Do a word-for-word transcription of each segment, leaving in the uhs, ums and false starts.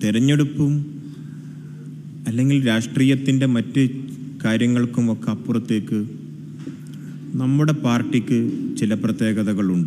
തെരഞ്ഞെടുപ്പും അല്ലെങ്കിൽ രാഷ്ട്രീയത്തിൻ്റെ മറ്റ് കാര്യങ്ങൾക്കുമൊക്കെ അപ്പുറത്തേക്ക് നമ്മുടെ പാർട്ടിക്ക് ചില പ്രത്യേകതകളുണ്ട്.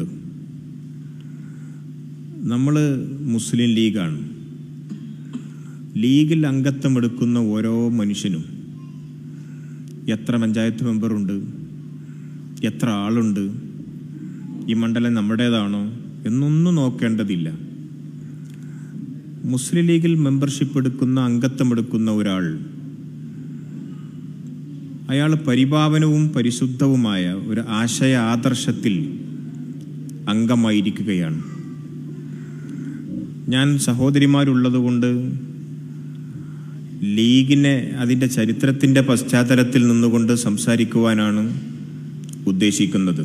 നമ്മൾ മുസ്ലിം ലീഗാണ്. ലീഗിൽ അംഗത്വമെടുക്കുന്ന ഓരോ മനുഷ്യനും എത്ര പഞ്ചായത്ത് മെമ്പറുണ്ട്, എത്ര ആളുണ്ട്, ഈ മണ്ഡലം നമ്മുടേതാണോ എന്നൊന്നും നോക്കേണ്ടതില്ല. മുസ്ലിം ലീഗിൽ മെമ്പർഷിപ്പ് എടുക്കുന്ന അംഗത്വം എടുക്കുന്ന ഒരാൾ അയാൾ പരിപാവനവും പരിശുദ്ധവുമായ ഒരു ആശയ ആദർശത്തിൽ അംഗമായിരിക്കുകയാണ്. ഞാൻ സഹോദരിമാരുള്ളതുകൊണ്ട് ലീഗിനെ അതിൻ്റെ ചരിത്രത്തിൻ്റെ പശ്ചാത്തലത്തിൽ നിന്നുകൊണ്ട് സംസാരിക്കുവാനാണ് ഉദ്ദേശിക്കുന്നത്.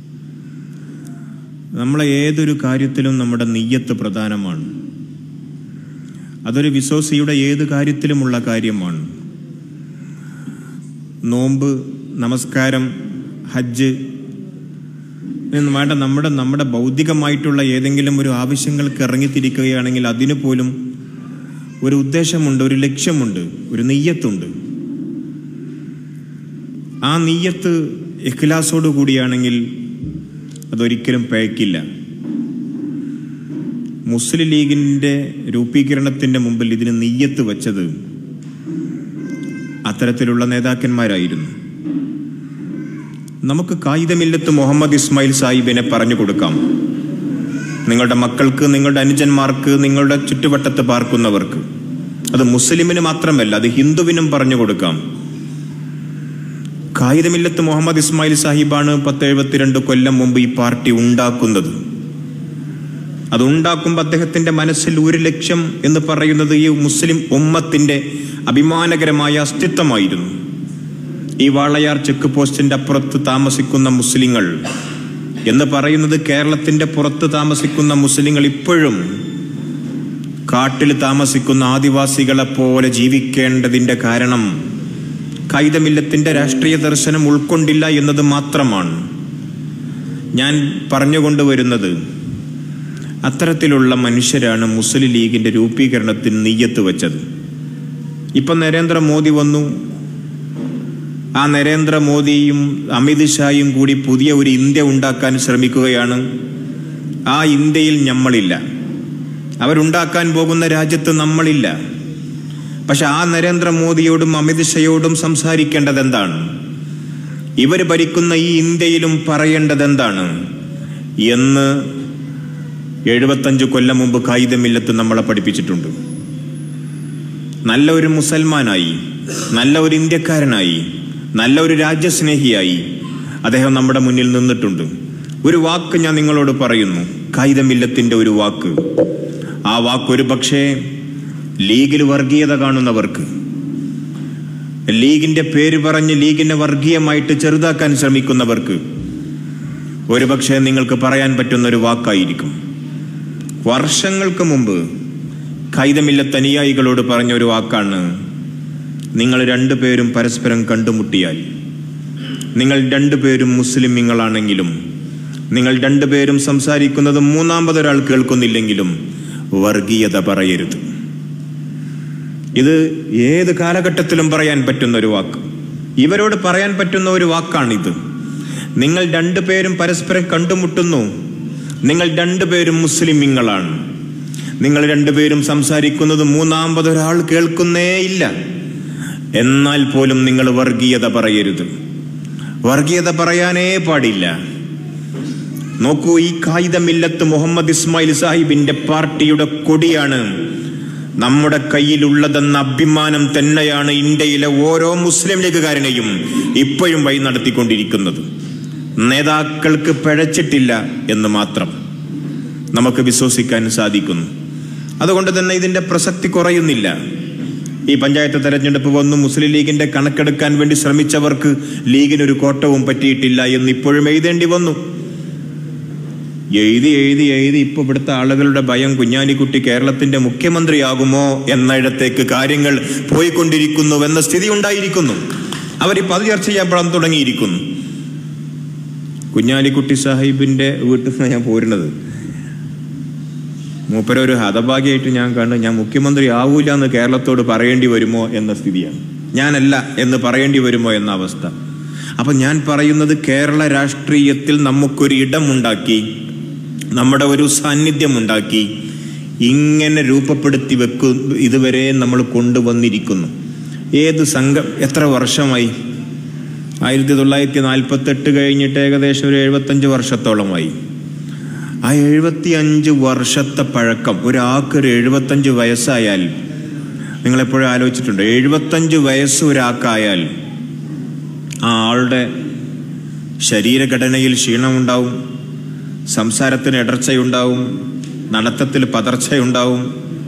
നമ്മളെ ഏതൊരു കാര്യത്തിലും നമ്മുടെ നിയ്യത്ത് പ്രധാനമാണ്. അതൊരു വിശ്വാസിയുടെ ഏത് കാര്യത്തിലുമുള്ള കാര്യമാണ്. നോമ്പ്, നമസ്കാരം, ഹജ്ജ് എന്ന് വേണ്ട നമ്മുടെ നമ്മുടെ ഭൗതികമായിട്ടുള്ള ഏതെങ്കിലും ഒരു ആവശ്യങ്ങൾക്ക് ഇറങ്ങിത്തിരിക്കുകയാണെങ്കിൽ അതിന് പോലും ഒരു ഉദ്ദേശമുണ്ട്, ഒരു ലക്ഷ്യമുണ്ട്, ഒരു നിയ്യത്തുണ്ട്. ആ നിയ്യത്ത് ഇഖ്ലാസോടു കൂടിയാണെങ്കിൽ അതൊരിക്കലും പിഴക്കില്ല. മുസ്ലിം ലീഗിൻ്റെ രൂപീകരണത്തിൻ്റെ മുമ്പിൽ ഇതിന് നിയ്യത്ത് വച്ചത് അത്തരത്തിലുള്ള നേതാക്കന്മാരായിരുന്നു. നമുക്ക് കായികമില്ലത്ത് മുഹമ്മദ് ഇസ്മായിൽ സാഹിബിനെ പറഞ്ഞു കൊടുക്കാം. നിങ്ങളുടെ മക്കൾക്ക്, നിങ്ങളുടെ അനുജന്മാർക്ക്, നിങ്ങളുടെ ചുറ്റുവട്ടത്ത് പാർക്കുന്നവർക്ക്, അത് മുസ്ലിമിന് മാത്രമല്ല, അത് ഹിന്ദുവിനും പറഞ്ഞു കൊടുക്കാം. കായികമില്ലത്ത് മുഹമ്മദ് ഇസ്മായിൽ സാഹിബാണ് പത്ത് എഴുപത്തിരണ്ട് കൊല്ലം മുമ്പ് ഈ പാർട്ടി ഉണ്ടാക്കുന്നത്. അതുണ്ടാക്കുമ്പോൾ അദ്ദേഹത്തിന്റെ മനസ്സിൽ ഒരു ലക്ഷ്യം എന്ന് പറയുന്നത് ഈ മുസ്ലിം ഉമ്മത്തിന്റെ അഭിമാനകരമായ അസ്തിത്വമായിരുന്നു. ഈ വാളയാർ ചെക്ക് പോസ്റ്റിന്റെ അപ്പുറത്ത് താമസിക്കുന്ന മുസ്ലിങ്ങൾ എന്ന് പറയുന്നത് കേരളത്തിന്റെ പുറത്ത് താമസിക്കുന്ന മുസ്ലിങ്ങൾ ഇപ്പോഴും കാട്ടിൽ താമസിക്കുന്ന ആദിവാസികളെ പോലെ ജീവിക്കേണ്ടതിന്റെ കാരണം കായികമില്ലത്തിന്റെ രാഷ്ട്രീയ ദർശനം ഉൾക്കൊണ്ടില്ല എന്നത് മാത്രമാണ്. ഞാൻ പറഞ്ഞുകൊണ്ടുവരുന്നത് അത്തരത്തിലുള്ള മനുഷ്യരാണ് മുസ്ലിം ലീഗിന്റെ രൂപീകരണത്തിന് നിയ്യത്ത് വെച്ചത്. ഇപ്പം നരേന്ദ്രമോദി വന്നു. ആ നരേന്ദ്രമോദിയും അമിത് ഷായും കൂടി പുതിയ ഒരു ഇന്ത്യ ഉണ്ടാക്കാൻ ശ്രമിക്കുകയാണ്. ആ ഇന്ത്യയിൽ നമ്മളില്ല. അവരുണ്ടാക്കാൻ പോകുന്ന രാജ്യത്ത് നമ്മളില്ല. പക്ഷെ ആ നരേന്ദ്രമോദിയോടും അമിത് ഷായോടും സംസാരിക്കേണ്ടത് എന്താണ്? ഇവർ ഭരിക്കുന്ന ഈ ഇന്ത്യയിലും പറയേണ്ടത് എന്താണ് എന്ന് എഴുപത്തഞ്ച് കൊല്ലം മുമ്പ് കായികമില്ലത്ത് നമ്മളെ പഠിപ്പിച്ചിട്ടുണ്ട്. നല്ല ഒരു മുസൽമാനായി, നല്ല ഒരു ഇന്ത്യക്കാരനായി, നല്ല ഒരു രാജ്യസ്നേഹിയായി അദ്ദേഹം നമ്മുടെ മുന്നിൽ നിന്നിട്ടുണ്ട്. ഒരു വാക്ക് ഞാൻ നിങ്ങളോട് പറയുന്നു, കായികമില്ലത്തിന്റെ ഒരു വാക്ക്. ആ വാക്ക് ഒരു പക്ഷേ ലീഗിൽ വർഗീയത കാണുന്നവർക്ക്, ലീഗിന്റെ പേര് പറഞ്ഞ് ലീഗിനെ വർഗീയമായിട്ട് ചെറുതാക്കാൻ ശ്രമിക്കുന്നവർക്ക് ഒരു പക്ഷേ നിങ്ങൾക്ക് പറയാൻ പറ്റുന്ന ഒരു വാക്കായിരിക്കും. വർഷങ്ങൾക്ക് മുമ്പ് കായികമില്ലത്ത് അനുയായികളോട് പറഞ്ഞ ഒരു വാക്കാണ്, നിങ്ങൾ രണ്ടുപേരും പരസ്പരം കണ്ടുമുട്ടിയാൽ, നിങ്ങൾ രണ്ടുപേരും മുസ്ലിമീങ്ങളാണെങ്കിലും, നിങ്ങൾ രണ്ടുപേരും സംസാരിക്കുന്നത് മൂന്നാമതൊരാൾ കേൾക്കുന്നില്ലെങ്കിലും വർഗീയത പറയരുത്. ഇത് ഏത് കാലഘട്ടത്തിലും പറയാൻ പറ്റുന്ന ഒരു വാക്ക്, ഇവരോട് പറയാൻ പറ്റുന്ന ഒരു വാക്കാണിത്. നിങ്ങൾ രണ്ടുപേരും പരസ്പരം കണ്ടുമുട്ടുന്നു, നിങ്ങൾ രണ്ടുപേരും മുസ്ലിമീങ്ങളാണ്, നിങ്ങൾ രണ്ടുപേരും സംസാരിക്കുന്നത് മൂന്നാമതൊരാൾ കേൾക്കുന്നേയില്ല, എന്നാൽ പോലും നിങ്ങൾ വർഗീയത പറയരുത്. വർഗീയത പറയാനേ പാടില്ല. നോക്കൂ, ഈ കായികമില്ലത്ത് മുഹമ്മദ് ഇസ്മായിൽ സാഹിബിന്റെ പാർട്ടിയുടെ കൊടിയാണ് നമ്മുടെ കയ്യിലുള്ളതെന്ന അഭിമാനം തന്നെയാണ് ഇന്ത്യയിലെ ഓരോ മുസ്ലിം ലീഗുകാരനെയും ഇപ്പോഴും വഴി നടത്തിക്കൊണ്ടിരിക്കുന്നത്. നേതാക്കൾക്ക് പിഴച്ചിട്ടില്ല എന്ന് മാത്രം നമുക്ക് വിശ്വസിക്കാൻ സാധിക്കുന്നു. അതുകൊണ്ട് തന്നെ ഇതിന്റെ പ്രസക്തി കുറയുന്നില്ല. ഈ പഞ്ചായത്ത് തെരഞ്ഞെടുപ്പ് വന്നു, മുസ്ലിം ലീഗിന്റെ കണക്കെടുക്കാൻ വേണ്ടി ശ്രമിച്ചവർക്ക് ലീഗിനൊരു കോട്ടവും പറ്റിയിട്ടില്ല എന്ന് ഇപ്പോഴും എഴുതേണ്ടി വന്നു. എഴുതി എഴുതി എഴുതി ഇപ്പൊ ഇവിടുത്തെ ആളുകളുടെ ഭയം കുഞ്ഞാലിക്കുട്ടി കേരളത്തിന്റെ മുഖ്യമന്ത്രിയാകുമോ എന്നിടത്തേക്ക് കാര്യങ്ങൾ പോയിക്കൊണ്ടിരിക്കുന്നുവെന്ന സ്ഥിതി ഉണ്ടായിരിക്കുന്നു. അവരിപ്പോൾ അത് ചർച്ച ചെയ്യാൻ തുടങ്ങിയിരിക്കുന്നു. കുഞ്ഞാലിക്കുട്ടി സാഹിബിന്റെ വീട്ടിൽ നിന്ന് ഞാൻ പോരുന്നത്. മൂപ്പരൊരു ഹതഭാഗ്യമായിട്ട് ഞാൻ കണ്ട് ഞാൻ മുഖ്യമന്ത്രി ആവൂല എന്ന് കേരളത്തോട് പറയേണ്ടി വരുമോ എന്ന സ്ഥിതിയാണ്. ഞാനല്ല എന്ന് പറയേണ്ടി വരുമോ എന്ന അവസ്ഥ. അപ്പൊ ഞാൻ പറയുന്നത്, കേരള രാഷ്ട്രീയത്തിൽ നമുക്കൊരു ഇടമുണ്ടാക്കി, നമ്മുടെ ഒരു സാന്നിധ്യം ഉണ്ടാക്കി ഇങ്ങനെ രൂപപ്പെടുത്തി വെക്കു ഇതുവരെ നമ്മൾ കൊണ്ടുവന്നിരിക്കുന്നു. ഏത് സംഘം എത്ര വർഷമായി? ആയിരത്തി തൊള്ളായിരത്തി നാൽപ്പത്തെട്ട് കഴിഞ്ഞിട്ട് ഏകദേശം ഒരു എഴുപത്തഞ്ച് വർഷത്തോളമായി. ആ എഴുപത്തി അഞ്ച് വർഷത്തെ പഴക്കം ഒരാൾക്കൊരു എഴുപത്തഞ്ച് വയസ്സായാൽ, നിങ്ങളെപ്പോഴും ആലോചിച്ചിട്ടുണ്ട്, എഴുപത്തഞ്ച് വയസ്സ് ഒരാൾക്കായാൽ ആ ആളുടെ ശരീരഘടനയിൽ ക്ഷീണമുണ്ടാവും, സംസാരത്തിന് ഇടർച്ചയുണ്ടാവും, നടത്തത്തിൽ പതർച്ചയുണ്ടാവും.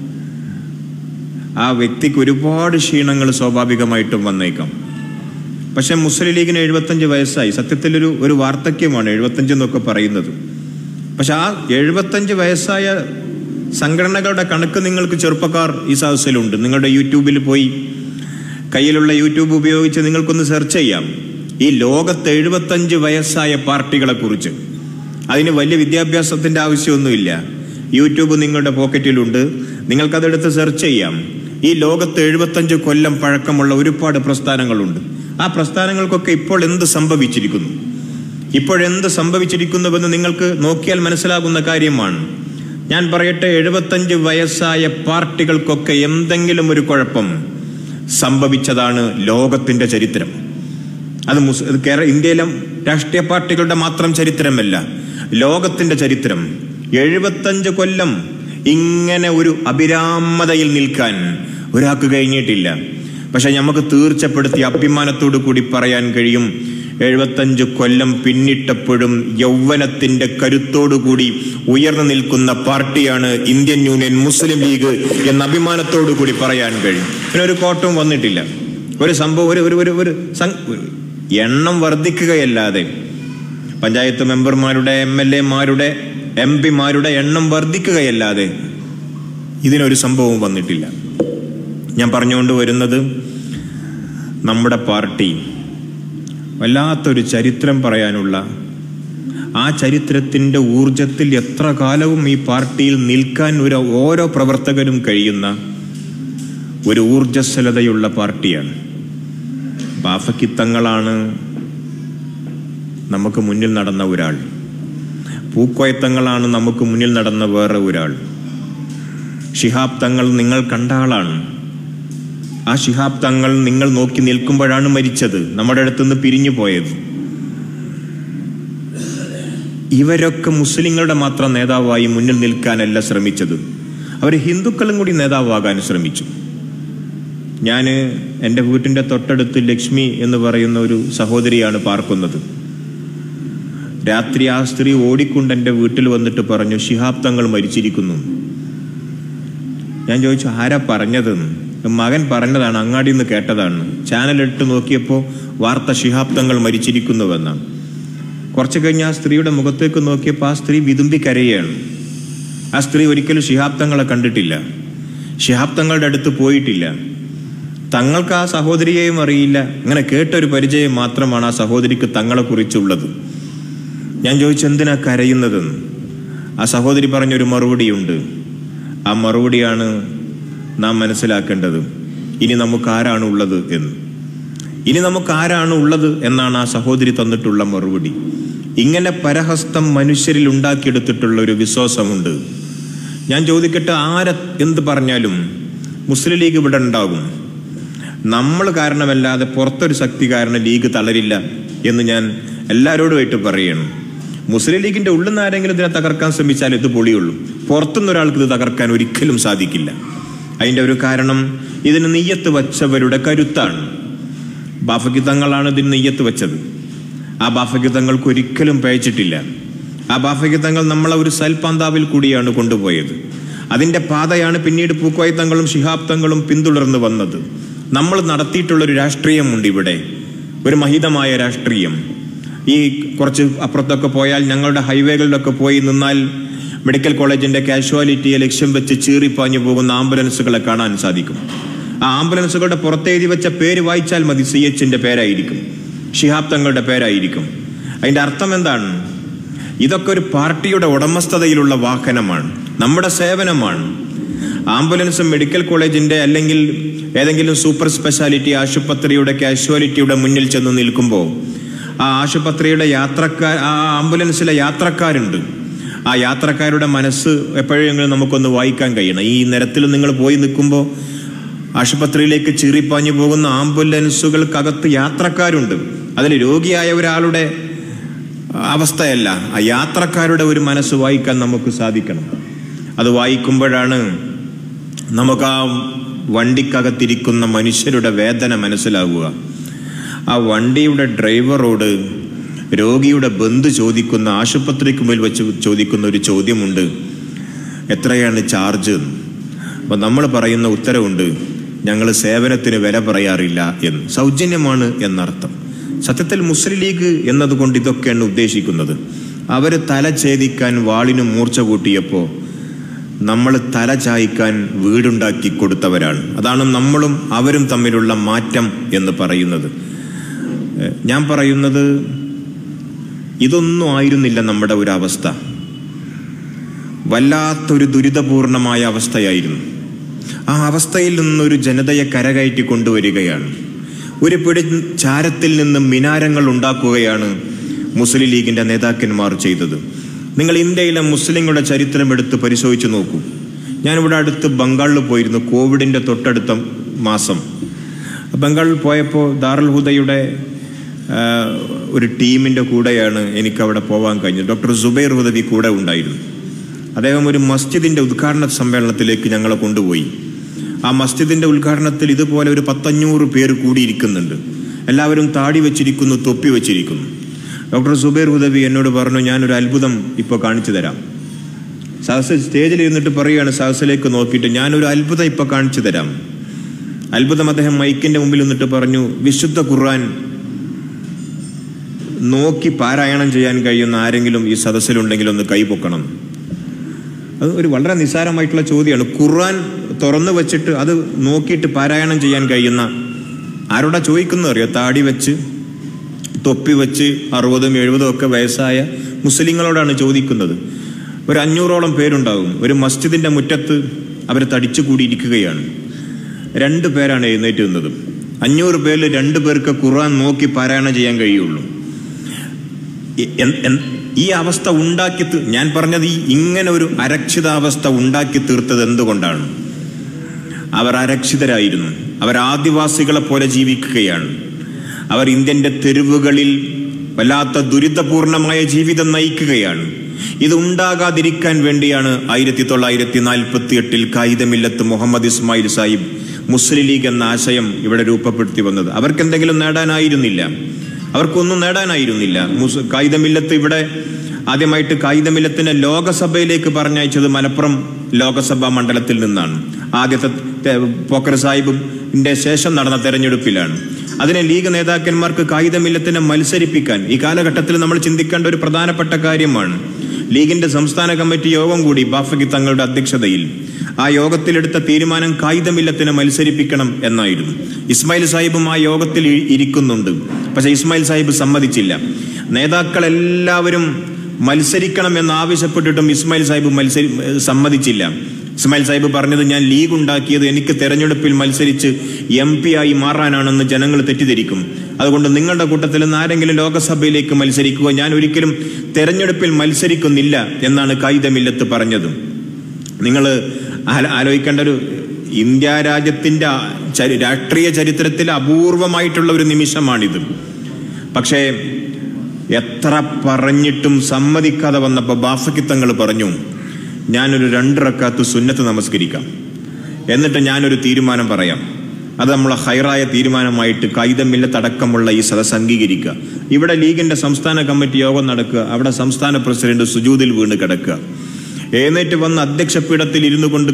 ആ വ്യക്തിക്ക് ഒരുപാട് ക്ഷീണങ്ങൾ സ്വാഭാവികമായിട്ടും വന്നേക്കാം. പക്ഷെ മുസ്ലിം ലീഗിന് എഴുപത്തഞ്ച് വയസ്സായി. സത്യത്തിലൊരു ഒരു വാർദ്ധക്യമാണ് എഴുപത്തഞ്ച് എന്നൊക്കെ പറയുന്നത്. പക്ഷെ ആ എഴുപത്തഞ്ച് വയസ്സായ സംഘടനകളുടെ കണക്ക് നിങ്ങൾക്ക് ചെറുപ്പക്കാർ ഈ സദസ്സിലുണ്ട്. നിങ്ങളുടെ യൂട്യൂബിൽ പോയി കയ്യിലുള്ള യൂട്യൂബ് ഉപയോഗിച്ച് നിങ്ങൾക്കൊന്ന് സെർച്ച് ചെയ്യാം ഈ ലോകത്ത് എഴുപത്തഞ്ച് വയസ്സായ പാർട്ടികളെ കുറിച്ച്. അതിന് വലിയ വിദ്യാഭ്യാസത്തിന്റെ ആവശ്യമൊന്നുമില്ല. യൂട്യൂബ് നിങ്ങളുടെ പോക്കറ്റിലുണ്ട്, നിങ്ങൾക്കതെടുത്ത് സെർച്ച് ചെയ്യാം. ഈ ലോകത്ത് എഴുപത്തഞ്ച് കൊല്ലം പഴക്കമുള്ള ഒരുപാട് പ്രസ്ഥാനങ്ങളുണ്ട്. ആ പ്രസ്ഥാനങ്ങൾക്കൊക്കെ ഇപ്പോൾ എന്ത് സംഭവിച്ചിരിക്കുന്നു, ഇപ്പോഴെന്ത് സംഭവിച്ചിരിക്കുന്നുവെന്ന് നിങ്ങൾക്ക് നോക്കിയാൽ മനസ്സിലാകുന്ന കാര്യമാണ്. ഞാൻ പറയട്ടെ, എഴുപത്തഞ്ച് വയസ്സായ പാർട്ടികൾക്കൊക്കെ എന്തെങ്കിലും ഒരു കുഴപ്പം സംഭവിച്ചതാണ് ലോകത്തിന്റെ ചരിത്രം. അത് കേരള ഇന്ത്യയിലെ രാഷ്ട്രീയ പാർട്ടികളുടെ മാത്രം ചരിത്രമല്ല, ലോകത്തിന്റെ ചരിത്രം. എഴുപത്തഞ്ച് കൊല്ലം ഇങ്ങനെ ഒരു അഭിരാമതയിൽ നിൽക്കാൻ ഒരാൾക്ക് കഴിഞ്ഞിട്ടില്ല. പക്ഷെ നമുക്ക് തീർച്ചപ്പെടുത്തി അഭിമാനത്തോടു കൂടി പറയാൻ കഴിയും, എഴുപത്തഞ്ച് കൊല്ലം പിന്നിട്ടപ്പോഴും യൗവനത്തിന്റെ കരുത്തോടുകൂടി ഉയർന്നു നിൽക്കുന്ന പാർട്ടിയാണ് ഇന്ത്യൻ യൂണിയൻ മുസ്ലിം ലീഗ് എന്ന അഭിമാനത്തോടു കൂടി പറയാൻ കഴിയും. പിന്നെ ഒരു കോട്ടവും വന്നിട്ടില്ല. ഒരു സംഭവം ഒരു ഒരു ഒരു എണ്ണം വർദ്ധിക്കുകയല്ലാതെ, പഞ്ചായത്ത് മെമ്പർമാരുടെ, എം എൽ എമാരുടെ, എം പിമാരുടെ എണ്ണം വർദ്ധിക്കുകയല്ലാതെ ഇതിനൊരു സംഭവവും വന്നിട്ടില്ല. ഞാൻ പറഞ്ഞുകൊണ്ട് വരുന്നത്, നമ്മുടെ പാർട്ടി വല്ലാത്തൊരു ചരിത്രം പറയാനുള്ള, ആ ചരിത്രത്തിന്റെ ഊർജത്തിൽ എത്ര കാലവും ഈ പാർട്ടിയിൽ നിൽക്കാൻ ഒരു ഓരോ പ്രവർത്തകരും കഴിയുന്ന ഒരു ഊർജസ്വലതയുള്ള പാർട്ടിയാണ്. ബാഫക്കിത്തങ്ങളാണ് നമുക്ക് മുന്നിൽ നടന്ന ഒരാൾ, പൂക്കോയത്തങ്ങളാണ് നമുക്ക് മുന്നിൽ നടന്ന വേറെ ഒരാൾ, ശിഹാബ് തങ്ങൾ നിങ്ങൾ കണ്ട ആളാണ്. ആ ശിഹാബ് തങ്ങൾ നിങ്ങൾ നോക്കി നിൽക്കുമ്പോഴാണ് മരിച്ചത്, നമ്മുടെ അടുത്തുനിന്ന് പിരിഞ്ഞു പോയത്. ഇവരൊക്കെ മുസ്ലിങ്ങളുടെ മാത്രം നേതാവായി മുന്നിൽ നിൽക്കാനല്ല ശ്രമിച്ചത്, അവർ ഹിന്ദുക്കളും കൂടി നേതാവാകാൻ ശ്രമിച്ചു. ഞാൻ എൻ്റെ വീട്ടിൻ്റെ തൊട്ടടുത്ത് ലക്ഷ്മി എന്ന് പറയുന്ന ഒരു സഹോദരിയാണ് പാർക്കുന്നത്. രാത്രി ആ സ്ത്രീ ഓടിക്കൊണ്ട് എൻ്റെ വീട്ടിൽ വന്നിട്ട് പറഞ്ഞു, ശിഹാബ് തങ്ങൾ മരിച്ചിരിക്കുന്നു. ഞാൻ ചോദിച്ചു, ആരാ പറഞ്ഞതെന്ന്? മകൻ പറഞ്ഞതാണ്, അങ്ങാടിയിൽ നിന്ന് കേട്ടതാണ്. ചാനലിട്ട് നോക്കിയപ്പോൾ വാർത്ത ശിഹാബ് തങ്ങൾ മരിച്ചിരിക്കുന്നുവെന്നാണ്. കുറച്ച് കഴിഞ്ഞ് ആ സ്ത്രീയുടെ മുഖത്തേക്ക് നോക്കിയപ്പോൾ ആ സ്ത്രീ വിതുമ്പി കരയാണ്. ആ സ്ത്രീ ഒരിക്കലും ശിഹാബ് തങ്ങളെ കണ്ടിട്ടില്ല, ശിഹാബ് തങ്ങളുടെ അടുത്ത് പോയിട്ടില്ല. തങ്ങൾക്ക് ആ സഹോദരിയെയും അറിയില്ല. അങ്ങനെ കേട്ടൊരു പരിചയം മാത്രമാണ് ആ സഹോദരിക്ക് തങ്ങളെ കുറിച്ചുള്ളത്. ഞാൻ ചോദിച്ചു, എന്തിനാ കരയുന്നതെന്ന്? ആ സഹോദരി പറഞ്ഞൊരു മറുപടിയുണ്ട്. ആ മറുപടിയാണ് നാം മനസ്സിലാക്കേണ്ടത്. ഇനി നമുക്ക് ആരാണ് ഉള്ളത് എന്ന്, ഇനി നമുക്ക് ആരാണ് ഉള്ളത് എന്നാണ് ആ സഹോദരി തന്നിട്ടുള്ള മറുപടി. ഇങ്ങനെ പരഹസ്തം മനുഷ്യരിൽ ഉണ്ടാക്കിയെടുത്തിട്ടുള്ള ഒരു വിശ്വാസമുണ്ട്. ഞാൻ ചോദിക്കട്ടെ, ആരെ എന്ത് പറഞ്ഞാലും മുസ്ലിം ലീഗ് ഇവിടെ ഉണ്ടാകും. നമ്മൾ കാരണമല്ലാതെ പുറത്തൊരു ശക്തി കാരണം ലീഗ് തളരില്ല എന്ന് ഞാൻ എല്ലാവരോടുമായിട്ട് പറയണം. മുസ്ലിം ലീഗിന്റെ ഉള്ളിൽ നിന്ന് ആരെങ്കിലും ഇതിനെ തകർക്കാൻ ശ്രമിച്ചാൽ ഇത് പൊളിയുള്ളൂ. പുറത്തുനിന്ന് ഒരാൾക്ക് ഇത് തകർക്കാൻ ഒരിക്കലും സാധിക്കില്ല. അതിന്റെ ഒരു കാരണം ഇതിന് നെയ്യത്ത് വച്ചവരുടെ കരുത്താണ്. ബാഫക്കിത്തങ്ങളാണ് ഇതിന് നെയ്യത്ത് വെച്ചത്. ആ ബാഫക്കിത്തങ്ങൾക്ക് ഒരിക്കലും പയച്ചിട്ടില്ല. ആ ബാഫക്കിത്തങ്ങൾ നമ്മളെ ഒരു സൽപാന്താവിൽ കൂടിയാണ് കൊണ്ടുപോയത്. അതിന്റെ പാതയാണ് പിന്നീട് പൂക്കോയത്തങ്ങളും ശിഹാബ് തങ്ങളും പിന്തുടർന്ന് വന്നത്. നമ്മൾ നടത്തിയിട്ടുള്ളൊരു രാഷ്ട്രീയമുണ്ട് ഇവിടെ, ഒരു മഹിതമായ രാഷ്ട്രീയം. ഈ കുറച്ച് അപ്പുറത്തൊക്കെ പോയാൽ, ഞങ്ങളുടെ ഹൈവേകളിലൊക്കെ പോയി നിന്നാൽ മെഡിക്കൽ കോളേജിന്റെ കാഷ്വാലിറ്റിയെ ലക്ഷ്യം വെച്ച് ചീറിപ്പാഞ്ഞു പോകുന്ന ആംബുലൻസുകളെ കാണാൻ സാധിക്കും. ആ ആംബുലൻസുകളുടെ പുറത്തെഴുതി വെച്ച പേര് വായിച്ചാൽ മതി, സി എച്ചിന്റെ പേരായിരിക്കും, ശിഹാബ് തങ്ങളുടെ പേരായിരിക്കും. അതിന്റെ അർത്ഥം എന്താണ്? ഇതൊക്കെ ഒരു പാർട്ടിയുടെ ഉടമസ്ഥതയിലുള്ള വാഹനമാണ്. നമ്മുടെ സേവനമാണ്. ആംബുലൻസ് മെഡിക്കൽ കോളേജിന്റെ അല്ലെങ്കിൽ ഏതെങ്കിലും സൂപ്പർ സ്പെഷ്യാലിറ്റി ആശുപത്രിയുടെ കാഷ്വാലിറ്റിയുടെ മുന്നിൽ ചെന്ന് നിൽക്കുമ്പോൾ ആ ആശുപത്രിയുടെ യാത്രക്കാർ, ആ ആംബുലൻസിലെ യാത്രക്കാരുണ്ട്. ആ യാത്രക്കാരുടെ മനസ്സ് എപ്പോഴെങ്കിലും നമുക്കൊന്ന് വായിക്കാൻ കഴിയണം. ഈ നിരത്തിൽ നിങ്ങൾ പോയി നിൽക്കുമ്പോൾ ആശുപത്രിയിലേക്ക് ചീറിപ്പാഞ്ഞു പോകുന്ന ആംബുലൻസുകൾക്കകത്ത് യാത്രക്കാരുണ്ട്. അതിൽ രോഗിയായ ഒരാളുടെ അവസ്ഥയല്ല, ആ യാത്രക്കാരുടെ ഒരു മനസ്സ് വായിക്കാൻ നമുക്ക് സാധിക്കണം. അത് വായിക്കുമ്പോഴാണ് നമുക്ക് ആ വണ്ടിക്കകത്തിരിക്കുന്ന മനുഷ്യരുടെ വേദന മനസ്സിലാവുക. ആ വണ്ടിയുടെ ഡ്രൈവറോട് രോഗിയുടെ ബന്ധു ചോദിക്കുന്ന, ആശുപത്രിക്ക് മുന്നിൽ വെച്ച് ചോദിക്കുന്ന ഒരു ചോദ്യമുണ്ട്, എത്രയാണ് ചാർജ്? അപ്പം നമ്മൾ പറയുന്ന ഉത്തരവുണ്ട്, ഞങ്ങൾ സേവനത്തിന് വില പറയാറില്ല എന്ന്. സൗജന്യമാണ് എന്നർത്ഥം. സത്യത്തിൽ മുസ്ലിം ലീഗ് എന്നതുകൊണ്ട് ഇതൊക്കെയാണ് ഉദ്ദേശിക്കുന്നത്. അവർ തല ഛേദിക്കാൻ വാളിന് മൂർച്ച കൂട്ടിയപ്പോൾ നമ്മൾ തല ചായ്ക്കാൻ വീടുണ്ടാക്കി കൊടുത്തവരാണ്. അതാണ് നമ്മളും അവരും തമ്മിലുള്ള മാറ്റം എന്ന് പറയുന്നത്. ഞാൻ പറയുന്നത് ഇതൊന്നും ആയിരുന്നില്ല നമ്മുടെ ഒരു അവസ്ഥ. വല്ലാത്തൊരു ദുരിതപൂർണമായ അവസ്ഥയായിരുന്നു. ആ അവസ്ഥയിൽ നിന്നൊരു ജനതയെ കരകയറ്റി കൊണ്ടുവരികയാണ്. ഒരു പിടി ചാരത്തിൽ നിന്ന് മിനാരങ്ങൾ ഉണ്ടാക്കുകയാണ് മുസ്ലിം ലീഗിന്റെ നേതാക്കന്മാർ ചെയ്തത്. നിങ്ങൾ ഇന്ത്യയിലെ മുസ്ലിങ്ങളുടെ ചരിത്രം എടുത്ത് പരിശോധിച്ച് നോക്കൂ. ഞാനിവിടെ അടുത്ത് ബംഗാളിൽ പോയിരുന്നു, കോവിഡിന്റെ തൊട്ടടുത്ത മാസം. ബംഗാളിൽ പോയപ്പോൾ ദാറുൽ ഹുദയുടെ ഒരു ടീമിന്റെ കൂടെയാണ് എനിക്കവിടെ പോകാൻ കഴിഞ്ഞത്. ഡോക്ടർ സുബൈർ ഹുദവി കൂടെ ഉണ്ടായിരുന്നു. അദ്ദേഹം ഒരു മസ്ജിദിന്റെ ഉദ്ഘാടന സമ്മേളനത്തിലേക്ക് ഞങ്ങളെ കൊണ്ടുപോയി. ആ മസ്ജിദിന്റെ ഉദ്ഘാടനത്തിൽ ഇതുപോലെ ഒരു പത്തഞ്ഞൂറ് പേര് കൂടിയിരിക്കുന്നുണ്ട്. എല്ലാവരും താടി വെച്ചിരിക്കുന്നു, തൊപ്പി വെച്ചിരിക്കുന്നു. ഡോക്ടർ സുബൈർ ഹുദവി എന്നോട് പറഞ്ഞു, ഞാനൊരു അത്ഭുതം ഇപ്പോൾ കാണിച്ചു തരാം. സദസ് സ്റ്റേജിൽ ഇരുന്നിട്ട് പറയുകയാണ്, സദസ്സിലേക്ക് നോക്കിയിട്ട്, ഞാനൊരു അത്ഭുതം ഇപ്പോൾ കാണിച്ചു തരാം. അത്ഭുതം അദ്ദേഹം മൈക്കിന്റെ മുമ്പിൽ നിന്നിട്ട് പറഞ്ഞു, വിശുദ്ധ ഖുർആൻ നോക്കി പാരായണം ചെയ്യാൻ കഴിയുന്ന ആരെങ്കിലും ഈ സദസ്സിലുണ്ടെങ്കിൽ ഒന്ന് കൈപൊക്കണം. അത് ഒരു വളരെ നിസ്സാരമായിട്ടുള്ള ചോദ്യമാണ്. ഖുർആൻ തുറന്നു വെച്ചിട്ട് അത് നോക്കിയിട്ട് പാരായണം ചെയ്യാൻ കഴിയുന്ന ആരോടാ ചോദിക്കുന്നത് അറിയോ? താടി വെച്ച് തൊപ്പി വെച്ച് അറുപതും എഴുപതും ഒക്കെ വയസ്സായ മുസ്ലിങ്ങളോടാണ് ചോദിക്കുന്നത്. ഒരു അഞ്ഞൂറോളം പേരുണ്ടാകും. ഒരു മസ്ജിദിന്റെ മുറ്റത്ത് അവർ തടിച്ചു കൂടിയിരിക്കുകയാണ്. രണ്ടു പേരാണ് എഴുന്നേറ്റ് നിന്നത്. അഞ്ഞൂറ് പേരിൽ രണ്ടു പേർക്ക് ഖുർആൻ നോക്കി പാരായണം ചെയ്യാൻ കഴിയുള്ളൂ. ഈ അവസ്ഥ ഉണ്ടാക്കി, ഞാൻ പറഞ്ഞത് ഈ ഇങ്ങനെ ഒരു അരക്ഷിതാവസ്ഥ ഉണ്ടാക്കി തീർത്തത് എന്തുകൊണ്ടാണ്? അവർ അരക്ഷിതരായിരുന്നു. അവർ ആദിവാസികളെ പോലെ ജീവിക്കുകയാണ്. അവർ ഇന്ത്യന്റെ തെരുവുകളിൽ വല്ലാത്ത ദുരിതപൂർണമായ ജീവിതം നയിക്കുകയാണ്. ഇത് ഉണ്ടാകാതിരിക്കാൻ വേണ്ടിയാണ് ആയിരത്തി തൊള്ളായിരത്തി നാൽപ്പത്തി എട്ടിൽ ഖായിദമില്ലത്ത് മുഹമ്മദ് ഇസ്മായിൽ സാഹിബ് മുസ്ലിം ലീഗ് എന്ന ആശയം ഇവിടെ രൂപപ്പെടുത്തി വന്നത്. അവർക്ക് എന്തെങ്കിലും നേടാനായിരുന്നില്ല, അവർക്കൊന്നും നേടാനായിരുന്നില്ല. മുസ് ഖായിദമില്ലത്ത് ഇവിടെ ആദ്യമായിട്ട് ഖായിദമില്ലത്തിനെ ലോകസഭയിലേക്ക് പറഞ്ഞയച്ചത് മലപ്പുറം ലോകസഭാ മണ്ഡലത്തിൽ നിന്നാണ്. ആദ്യത്തെ പോക്കർ സാഹിബിന്റെ ശേഷം നടന്ന തെരഞ്ഞെടുപ്പിലാണ്. അതിനെ ലീഗ് നേതാക്കന്മാർക്ക് ഖായിദമില്ലത്തിനെ മത്സരിപ്പിക്കാൻ ഈ കാലഘട്ടത്തിൽ നമ്മൾ ചിന്തിക്കേണ്ട ഒരു പ്രധാനപ്പെട്ട കാര്യമാണ്. ലീഗിന്റെ സംസ്ഥാന കമ്മിറ്റി യോഗം കൂടി ബാഫഖി തങ്ങളുടെ അധ്യക്ഷതയിൽ. ആ യോഗത്തിലെടുത്ത തീരുമാനം ഖായിദമില്ലത്തിനെ മത്സരിപ്പിക്കണം എന്നായിരുന്നു. ഇസ്മായിൽ സാഹിബും ആ യോഗത്തിൽ ഇരിക്കുന്നുണ്ട്. പക്ഷെ ഇസ്മായിൽ സാഹിബ് സമ്മതിച്ചില്ല. നേതാക്കൾ എല്ലാവരും മത്സരിക്കണം എന്ന് ആവശ്യപ്പെട്ടിട്ടും ഇസ്മായിൽ സാഹിബ് മത്സരി സമ്മതിച്ചില്ല. ഇസ്മായിൽ സാഹിബ് പറഞ്ഞത്, ഞാൻ ലീഗ് ഉണ്ടാക്കിയത് എനിക്ക് തെരഞ്ഞെടുപ്പിൽ മത്സരിച്ച് എം പി ആയി മാറാനാണെന്ന് ജനങ്ങൾ തെറ്റിദ്ധരിക്കും. അതുകൊണ്ട് നിങ്ങളുടെ കൂട്ടത്തിൽ നിന്ന് ആരെങ്കിലും ലോകസഭയിലേക്ക് മത്സരിക്കുക, ഞാൻ ഒരിക്കലും തെരഞ്ഞെടുപ്പിൽ മത്സരിക്കുന്നില്ല എന്നാണ് ഖായിദമില്ലത്ത് പറഞ്ഞത്. നിങ്ങൾ ആലോചിക്കേണ്ട ഒരു ഇന്ത്യ രാജ്യത്തിന്റെ രാഷ്ട്രീയ ചരിത്രത്തിൽ അപൂർവമായിട്ടുള്ള ഒരു നിമിഷമാണിത്. പക്ഷേ എത്ര പറഞ്ഞിട്ടും സമ്മതിക്കാതെ വന്നപ്പോൾ ബാഫഖി തങ്ങൾ പറഞ്ഞു, ഞാനൊരു രണ്ട് റക്അത്ത് സുന്നത്ത് നമസ്കരിക്കാം, എന്നിട്ട് ഞാനൊരു തീരുമാനം പറയാം. അത് നമ്മളെ ഹൈറായ തീരുമാനമായിട്ട് ഖായിദമില്ലത്ത് അടക്കമുള്ള ഈ സദസ്സ് അംഗീകരിക്കുക. ഇവിടെ ലീഗിന്റെ സംസ്ഥാന കമ്മിറ്റി യോഗം നടക്കുക. അവിടെ സംസ്ഥാന പ്രസിഡന്റ് സുജൂദിൽ വീണ് കിടക്കുക. എഴുന്നേറ്റ് വന്ന് അധ്യക്ഷ പീഠത്തിൽ ഇരുന്നു കൊണ്ട്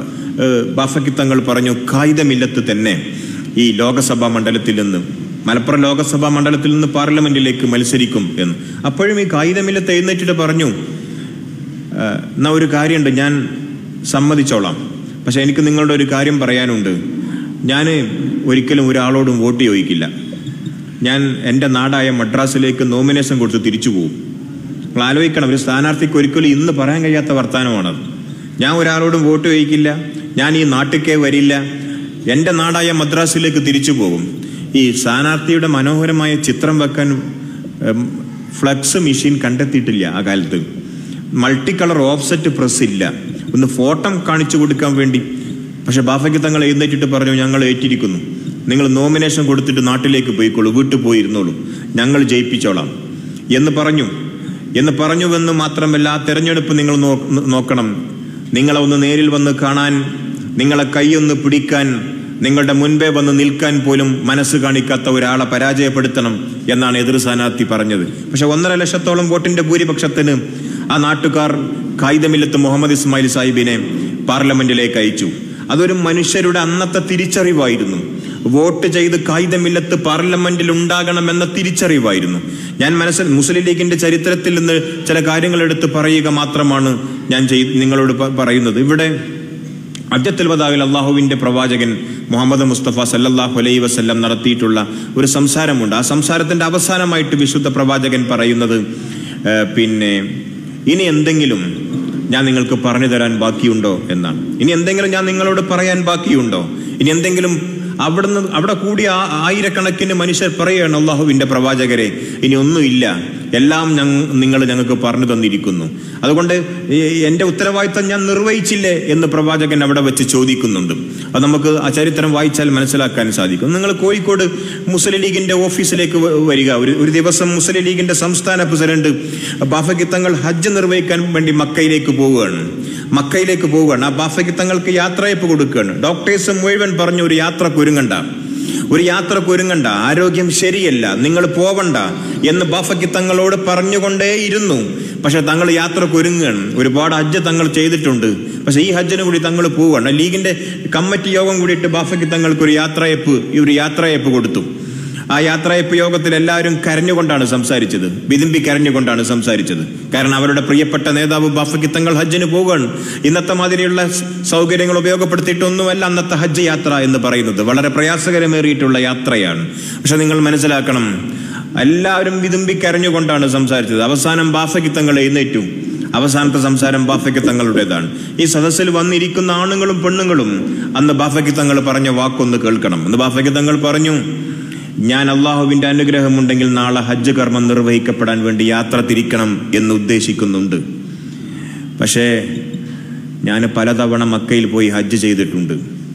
ബാഫഖി തങ്ങൾ പറഞ്ഞു, ഖായിദമില്ലത്ത് തന്നെ ഈ ലോകസഭാ മണ്ഡലത്തിൽ നിന്ന്, മലപ്പുറം ലോകസഭാ മണ്ഡലത്തിൽ നിന്ന് പാർലമെന്റിലേക്ക് മത്സരിക്കും എന്ന്. അപ്പോഴും ഈ ഖായിദമില്ലത്ത് എഴുന്നേറ്റിട്ട് പറഞ്ഞു, എന്നാ ഒരു കാര്യമുണ്ട്, ഞാൻ സമ്മതിച്ചോളാം, പക്ഷെ എനിക്ക് നിങ്ങളുടെ ഒരു കാര്യം പറയാനുണ്ട്. ഞാൻ ഒരിക്കലും ഒരാളോടും വോട്ട് ചോദിക്കില്ല. ഞാൻ എൻ്റെ നാടായ മദ്രാസിലേക്ക് നോമിനേഷൻ കൊടുത്ത് തിരിച്ചു പോകും. നിങ്ങൾ ആലോചിക്കണം, ഒരു സ്ഥാനാർത്ഥിക്ക് ഒരിക്കലും ഇന്ന് പറയാൻ കഴിയാത്ത വർത്തമാനമാണത്. ഞാൻ ഒരാളോടും വോട്ട് ചോദിക്കില്ല, ഞാൻ ഈ നാട്ടിക്കേ വരില്ല, എൻ്റെ നാടായ മദ്രാസിലേക്ക് തിരിച്ചു പോകും. ഈ സ്ഥാനാർത്ഥിയുടെ മനോഹരമായ ചിത്രം വെക്കാൻ ഫ്ലക്സ് മെഷീൻ കണ്ടെത്തിയിട്ടില്ല ആ കാലത്ത്. മൾട്ടി കളർ ഓഫ്സെറ്റ് പ്രസ് ഇല്ല, ഒന്ന് ഫോട്ടോ കാണിച്ചു കൊടുക്കാൻ വേണ്ടി. പക്ഷെ ബാഫയ്ക്ക് തങ്ങൾ എഴുന്നേറ്റിട്ട് പറഞ്ഞു, ഞങ്ങൾ ഏറ്റിരിക്കുന്നു, നിങ്ങൾ നോമിനേഷൻ കൊടുത്തിട്ട് നാട്ടിലേക്ക് പോയിക്കോളൂ, വീട്ടിൽ പോയിരുന്നോളൂ, ഞങ്ങൾ ജയിപ്പിച്ചോളാം എന്ന് പറഞ്ഞു. എന്ന് പറഞ്ഞുവെന്ന് മാത്രമല്ല, ആ തെരഞ്ഞെടുപ്പ് നിങ്ങൾ നോക്കണം, നിങ്ങളെ ഒന്ന് നേരിൽ വന്ന് കാണാൻ, നിങ്ങളെ കൈയൊന്ന് പിടിക്കാൻ, നിങ്ങളുടെ മുൻപേ വന്ന് നിൽക്കാൻ പോലും മനസ്സ് കാണിക്കാത്ത ഒരാളെ പരാജയപ്പെടുത്തണം എന്നാണ് എതിർ സ്ഥാനാർത്ഥി പറഞ്ഞത്. പക്ഷെ ഒന്നര ലക്ഷത്തോളം വോട്ടിന്റെ ഭൂരിപക്ഷത്തിന് ആ നാട്ടുകാർ ഖായിദമില്ലത്ത് മുഹമ്മദ് ഇസ്മായിൽ സാഹിബിനെ പാർലമെന്റിലേക്ക് അയച്ചു. അതൊരു മനുഷ്യരുടെ അന്നത്തെ തിരിച്ചറിവായിരുന്നു. വോട്ട് ചെയ്ത് ഖായിദമില്ലത്ത് പാർലമെന്റിൽ ഉണ്ടാകണമെന്ന തിരിച്ചറിവായിരുന്നു. ഞാൻ മനസ്സിൽ മുസ്ലിം ലീഗിന്റെ ചരിത്രത്തിൽ നിന്ന് ചില കാര്യങ്ങൾ എടുത്ത് പറയുക മാത്രമാണ് ഞാൻ നിങ്ങളോട് പറയുന്നത്. ഇവിടെ ഹജ്ജത്തുൽ വദാഇൽ അള്ളാഹുവിന്റെ പ്രവാചകൻ മുഹമ്മദ് മുസ്തഫ സല്ലല്ലാഹു അലൈഹി വസല്ലം നടത്തിയിട്ടുള്ള ഒരു സംസാരമുണ്ട്. ആ സംസാരത്തിന്റെ അവസാനമായിട്ട് വിശുദ്ധ പ്രവാചകൻ പറയുന്നത്, പിന്നെ ഇനി എന്തെങ്കിലും ഞാൻ നിങ്ങൾക്ക് പറഞ്ഞു തരാൻ ബാക്കിയുണ്ടോ എന്നാണ്. ഇനി എന്തെങ്കിലും ഞാൻ നിങ്ങളോട് പറയാൻ ബാക്കിയുണ്ടോ? ഇനി എന്തെങ്കിലും അവിടുന്ന് അവിടെ കൂടി ആ ആയിരക്കണക്കിന് മനുഷ്യർ പറയുകയാണ്, അള്ളാഹുവിന്റെ പ്രവാചകരെ ഇനി ഒന്നുമില്ല, എല്ലാം നിങ്ങൾ ഞങ്ങൾക്ക് പറഞ്ഞു തന്നിരിക്കുന്നു, അതുകൊണ്ട് എന്റെ ഉത്തരവാദിത്തം ഞാൻ നിർവഹിച്ചില്ലേ എന്ന് പ്രവാചകൻ അവിടെ വെച്ച് ചോദിക്കുന്നുണ്ട്. അത് നമുക്ക് ആ ചരിത്രം വായിച്ചാൽ മനസ്സിലാക്കാൻ സാധിക്കും. നിങ്ങൾ കോഴിക്കോട് മുസ്ലിം ലീഗിന്റെ ഓഫീസിലേക്ക് വരിക. ഒരു ഒരു ദിവസം മുസ്ലിം ലീഗിന്റെ സംസ്ഥാന പ്രസിഡന്റ് ബാഫക്കി തങ്ങൾ ഹജ്ജ് നിർവഹിക്കാൻ വേണ്ടി മക്കയിലേക്ക് പോവുകയാണ്. മക്കയിലേക്ക് പോവുകയാണ് ആ ബാഫക്കി തങ്ങൾക്ക് യാത്രയപ്പ് കൊടുക്കുകയാണ്. ഡോക്ടേഴ്സ് മുഴുവൻ പറഞ്ഞു, ഒരു യാത്രക്ക് ഒരുങ്ങണ്ട, ഒരു യാത്രക്ക് ഒരുങ്ങണ്ട, ആരോഗ്യം ശരിയല്ല, നിങ്ങൾ പോവണ്ട എന്ന് ബാഫക്കി തങ്ങളോട് പറഞ്ഞുകൊണ്ടേയിരുന്നു. പക്ഷെ തങ്ങൾ യാത്രക്ക് ഒരുങ്ങുകയാണ്. ഒരുപാട് ഹജ്ജ് തങ്ങൾ ചെയ്തിട്ടുണ്ട്, പക്ഷെ ഈ ഹജ്ജിന് കൂടി തങ്ങൾ പോവുകയാണ്. ലീഗിന്റെ കമ്മിറ്റി യോഗം കൂടിയിട്ട് ബാഫക്കി തങ്ങൾക്ക് ഒരു യാത്രയപ്പ് ഈ ഒരു യാത്രയപ്പ് കൊടുത്തു. ആ യാത്രയപ്പ് യോഗത്തിൽ എല്ലാവരും കരഞ്ഞുകൊണ്ടാണ് സംസാരിച്ചത്, വിതുമ്പി കരഞ്ഞുകൊണ്ടാണ് സംസാരിച്ചത്. കാരണം അവരുടെ പ്രിയപ്പെട്ട നേതാവ് ബാഫക്കി തങ്ങൾ ഹജ്ജിന് പോവുകയാണ്. ഇന്നത്തെ മാതിരിയുള്ള സൗകര്യങ്ങൾ ഉപയോഗപ്പെടുത്തിയിട്ടൊന്നുമല്ല അന്നത്തെ ഹജ്ജ് യാത്ര എന്ന് പറയുന്നത്. വളരെ പ്രയാസകരമേറിയിട്ടുള്ള യാത്രയാണ്. പക്ഷെ നിങ്ങൾ മനസ്സിലാക്കണം, എല്ലാവരും വിതുമ്പി കരഞ്ഞുകൊണ്ടാണ് സംസാരിച്ചത്. അവസാനം ബാഫക്കി തങ്ങൾ എഴുന്നേറ്റു. അവസാനത്തെ സംസാരം ബാഫക്കി തങ്ങളുടേതാണ്. ഈ സദസ്സിൽ വന്നിരിക്കുന്ന ആണുങ്ങളും പെണ്ണുങ്ങളും അന്ന് ബാഫക്കി തങ്ങൾ പറഞ്ഞ വാക്കൊന്ന് കേൾക്കണം. അന്ന് ബാഫക്കി തങ്ങൾ പറഞ്ഞു, ഞാൻ അള്ളാഹുവിന്റെ അനുഗ്രഹമുണ്ടെങ്കിൽ നാളെ ഹജ്ജ് കർമ്മം നിർവഹിക്കപ്പെടാൻ വേണ്ടി യാത്ര തിരിക്കണം എന്ന് ഉദ്ദേശിക്കുന്നുണ്ട്. പക്ഷേ ഞാൻ പലതവണ മക്കയിൽ പോയി ഹജ്ജ് ചെയ്തിട്ടുണ്ട്.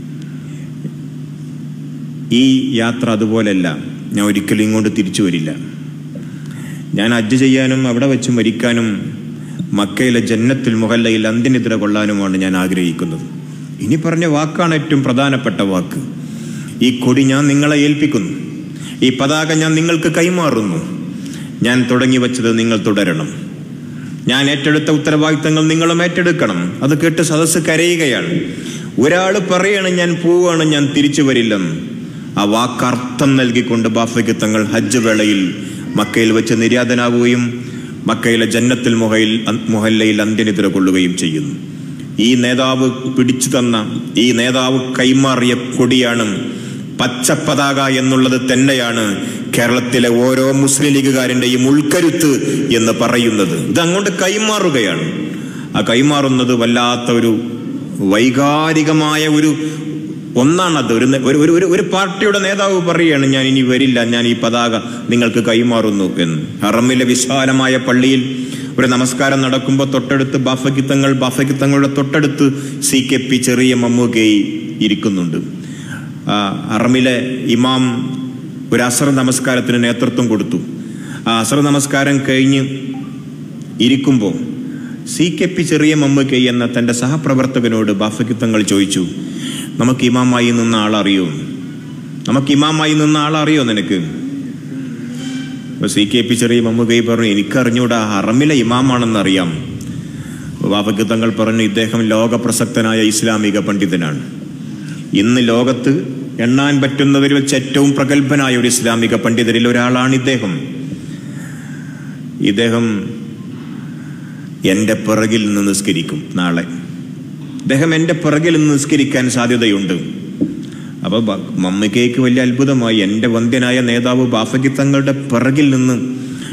ഈ യാത്ര അതുപോലെയല്ല, ഞാൻ ഒരിക്കലും ഇങ്ങോട്ട് തിരിച്ചു വരില്ല. ഞാൻ ഹജ്ജ് ചെയ്യാനും അവിടെ വെച്ച് മരിക്കാനും മക്കയിലെ ജന്നത്തുൽ മുഹല്ലയിൽ അന്ത്യനിദ്ര കൊള്ളാനുമാണ് ഞാൻ ആഗ്രഹിക്കുന്നത്. ഇനി പറഞ്ഞ വാക്കാണ് ഏറ്റവും പ്രധാനപ്പെട്ട വാക്ക്. ഈ കൊടി ഞാൻ നിങ്ങളെ ഏൽപ്പിക്കുന്നു, ഈ പതാക ഞാൻ നിങ്ങൾക്ക് കൈമാറുന്നു. ഞാൻ തുടങ്ങി വച്ചത് നിങ്ങൾ തുടരണം. ഞാൻ ഏറ്റെടുത്ത ഉത്തരവാദിത്തങ്ങൾ നിങ്ങളും ഏറ്റെടുക്കണം. അത് കേട്ട് സദസ്സ് കരയുകയാണ്. ഒരാൾ പറയാണ്, ഞാൻ പോവാണ്, ഞാൻ തിരിച്ചു വരില്ലെന്ന്. ആ വാക്കർത്ഥം നൽകിക്കൊണ്ട് ബാഫക്കി തങ്ങൾ ഹജ്ജ് വേളയിൽ മക്കയിൽ വെച്ച് നിര്യാതനാവുകയും മക്കയിലെ ജന്നത്തുൽ മുഹയിൽ മുഹല്ലയിൽ അന്ത്യനിദ്ര കൊള്ളുകയും ചെയ്യുന്നു. ഈ നേതാവ് പിടിച്ചു തന്ന, ഈ നേതാവ് കൈമാറിയ കൊടിയാണ് പച്ചപ്പതാക എന്നുള്ളത് തന്നെയാണ് കേരളത്തിലെ ഓരോ മുസ്ലിം ലീഗുകാരന്റെയും ഉൾക്കരുത്ത് എന്ന് പറയുന്നത്. ഇത് അങ്ങോട്ട് കൈമാറുകയാണ്. ആ കൈമാറുന്നത് വല്ലാത്ത ഒരു വൈകാരികമായ ഒരു ഒന്നാണത്. ഒരു ഒരു ഒരു പാർട്ടിയുടെ നേതാവ് പറയുകയാണ്, ഞാൻ ഇനി വരില്ല, ഞാൻ ഈ പതാക നിങ്ങൾക്ക് കൈമാറുന്നു എന്ന്. ഹറമിലെ വിശാലമായ പള്ളിയിൽ ഒരു നമസ്കാരം നടക്കുമ്പോൾ തൊട്ടടുത്ത് ബാഫക്കി തങ്ങൾ, ബാഫക്കി തങ്ങളുടെ തൊട്ടടുത്ത് സി കെ പി ചെറിയ മമ്മൂക്കയി ഇരിക്കുന്നുണ്ട്. ഹറമിലെ ഇമാം ഒരു അസർ നമസ്കാരത്തിന് നേതൃത്വം കൊടുത്തു. ആ അസർ നമസ്കാരം കഴിഞ്ഞ് ഇരിക്കുമ്പോൾ സി കെ പി ചെറിയ മമ്മൂക്കൈ എന്ന തൻ്റെ സഹപ്രവർത്തകനോട് ബാഫക്കി തങ്ങൾ ചോദിച്ചു, നമുക്ക് ഇമാമായി നിന്ന ആളറിയോ? നമുക്ക് ഇമാമായി നിന്ന ആളറിയോ നിനക്ക്? അപ്പൊ സി കെ പി ചെറിയ മമ്മൂക്കൈ പറഞ്ഞു, എനിക്കറിഞ്ഞൂടാ, ഹറമിലെ ഇമാമാണെന്നറിയാം. ബാഫക്കി തങ്ങൾ പറഞ്ഞു, ഇദ്ദേഹം ലോകപ്രസക്തനായ ഇസ്ലാമിക പണ്ഡിതനാണ്. ഇന്ന് ലോകത്ത് എണ്ണാൻ പറ്റുന്നവരിൽ വെച്ച് ഏറ്റവും പ്രഗത്ഭനായ ഒരു ഇസ്ലാമിക പണ്ഡിതരിൽ ഒരാളാണ് ഇദ്ദേഹം. ഇദ്ദേഹം എൻ്റെ പിറകിൽ നിന്ന് നിസ്കരിക്കും നാളെ. ഇദ്ദേഹം എൻ്റെ പിറകിൽ നിന്ന് നിസ്കരിക്കാൻ സാധ്യതയുണ്ട്. അപ്പൊ മമ്മൂക്കയ്ക്ക് വലിയ അത്ഭുതമായി, എൻ്റെ വന്ധ്യനായ നേതാവ് ബാഫക്കി തങ്ങളുടെ പിറകിൽ നിന്ന്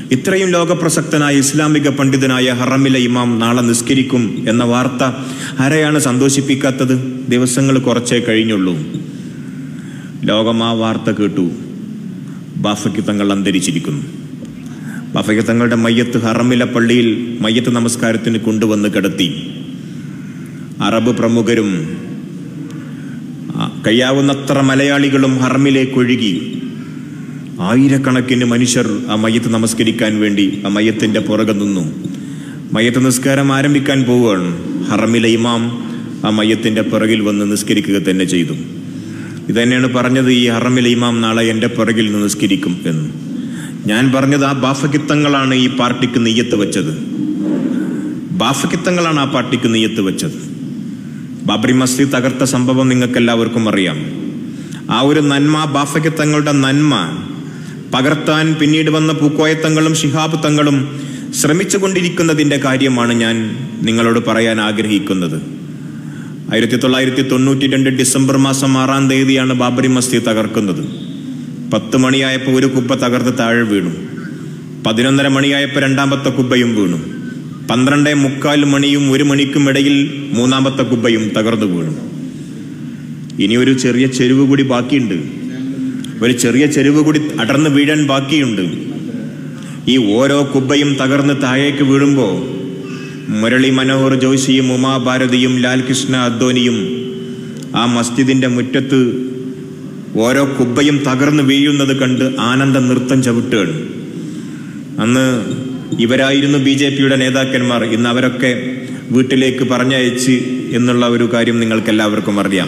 ഇത്രയും ലോകപ്രസക്തനായ ഇസ്ലാമിക പണ്ഡിതനായ ഹറമിലെ ഇമാം നാളെ നിസ്കരിക്കും എന്ന വാർത്ത ആരെയാണ് സന്തോഷിപ്പിക്കാത്തത്? ദിവസങ്ങൾ കുറച്ചേ കഴിഞ്ഞുള്ളൂ. ലോകം ആ വാർത്ത കേട്ടു. ബാഫക്കി തങ്ങൾ അന്തരിച്ചിരിക്കുന്നു. ബാഫക്കി തങ്ങളുടെ മയ്യത്ത് ഹറമിലെ പള്ളിയിൽ മയ്യത്ത് നമസ്കാരത്തിന് കൊണ്ടുവന്ന് കിടത്തി. അറബ് പ്രമുഖരും കഴിയാവുന്നത്ര മലയാളികളും ഹറമിലേക്ക് ഒഴുകി. ആയിരക്കണക്കിന് മനുഷ്യർ ആ മയ്യത്ത് നമസ്കരിക്കാൻ വേണ്ടി ആ മയ്യത്തിന്റെ പുറകെ നിന്നു. മയ്യത്ത് നിസ്കാരം ആരംഭിക്കാൻ പോവുകയാണ്. ഹറമിലെ ഇമാം ആ മയ്യത്തിന്റെ പുറകിൽ വന്ന് നിസ്കരിക്കുക തന്നെ ചെയ്തു. ഇതന്നെയാണ് പറഞ്ഞത്, ഈ ഹറമിലെ ഇമാം നാളെ എൻ്റെ പുറകിൽ നിന്ന് നിസ്കരിക്കും എന്ന്. ഞാൻ പറഞ്ഞത് ആ ബാഫക്കിത്തങ്ങളാണ് ഈ പാർട്ടിക്ക് നെയ്യത്ത് വെച്ചത്. ബാഫക്കിത്തങ്ങളാണ് ആ പാർട്ടിക്ക് നെയ്യത്ത് വെച്ചത്. ബാബറി മസ്ജിദ് തകർത്ത സംഭവം നിങ്ങൾക്ക് എല്ലാവർക്കും അറിയാം. ആ ഒരു നന്മ, ബാഫക്കിത്തങ്ങളുടെ നന്മ പകർത്താൻ പിന്നീട് വന്ന പൂക്കോയത്തങ്ങളും ശിഹാബ് തങ്ങളും ശ്രമിച്ചുകൊണ്ടിരിക്കുന്നതിൻ്റെ കാര്യമാണ് ഞാൻ നിങ്ങളോട് പറയാൻ ആഗ്രഹിക്കുന്നത്. ആയിരത്തി തൊള്ളായിരത്തി തൊണ്ണൂറ്റി രണ്ട് ഡിസംബർ മാസം ആറാം തീയതിയാണ് ബാബറി മസ്ജിദ് തകർക്കുന്നത്. പത്ത് മണിയായപ്പോൾ ഒരു കുബ്ബ തകർത്ത് താഴെ വീണു. പതിനൊന്നര മണിയായപ്പോൾ രണ്ടാമത്തെ കുബ്ബയും വീണു. പന്ത്രണ്ടേ മുക്കാൽ മണിയും ഒരു മണിക്കും ഇടയിൽ മൂന്നാമത്തെ കുബ്ബയും തകർന്നു വീണു. ഇനി ഒരു ചെറിയ ചെരുവ് കൂടി ബാക്കിയുണ്ട്. ഒരു ചെറിയ ചെരുവ് കൂടി അടർന്ന് വീഴാൻ ബാക്കിയുണ്ട്. ഈ ഓരോ കുബ്ബയും തകർന്ന് താഴേക്ക് വീഴുമ്പോൾ മുരളി മനോഹർ ജോഷിയും ഉമാ ഭാരതിയും ലാൽകൃഷ്ണ അദ്വാനിയും ആ മസ്ജിദിന്റെ മുറ്റത്ത് ഓരോ കുബ്ബയും തകർന്ന് വീഴുന്നത് കണ്ട് ആനന്ദ നൃത്തം ചവിട്ടുകയാണ്. അന്ന് ഇവരായിരുന്നു ബി ജെ പിയുടെ നേതാക്കന്മാർ. ഇന്ന് അവരൊക്കെ വീട്ടിലേക്ക് പറഞ്ഞയച്ച് എന്നുള്ള ഒരു കാര്യം നിങ്ങൾക്ക് എല്ലാവർക്കും അറിയാം.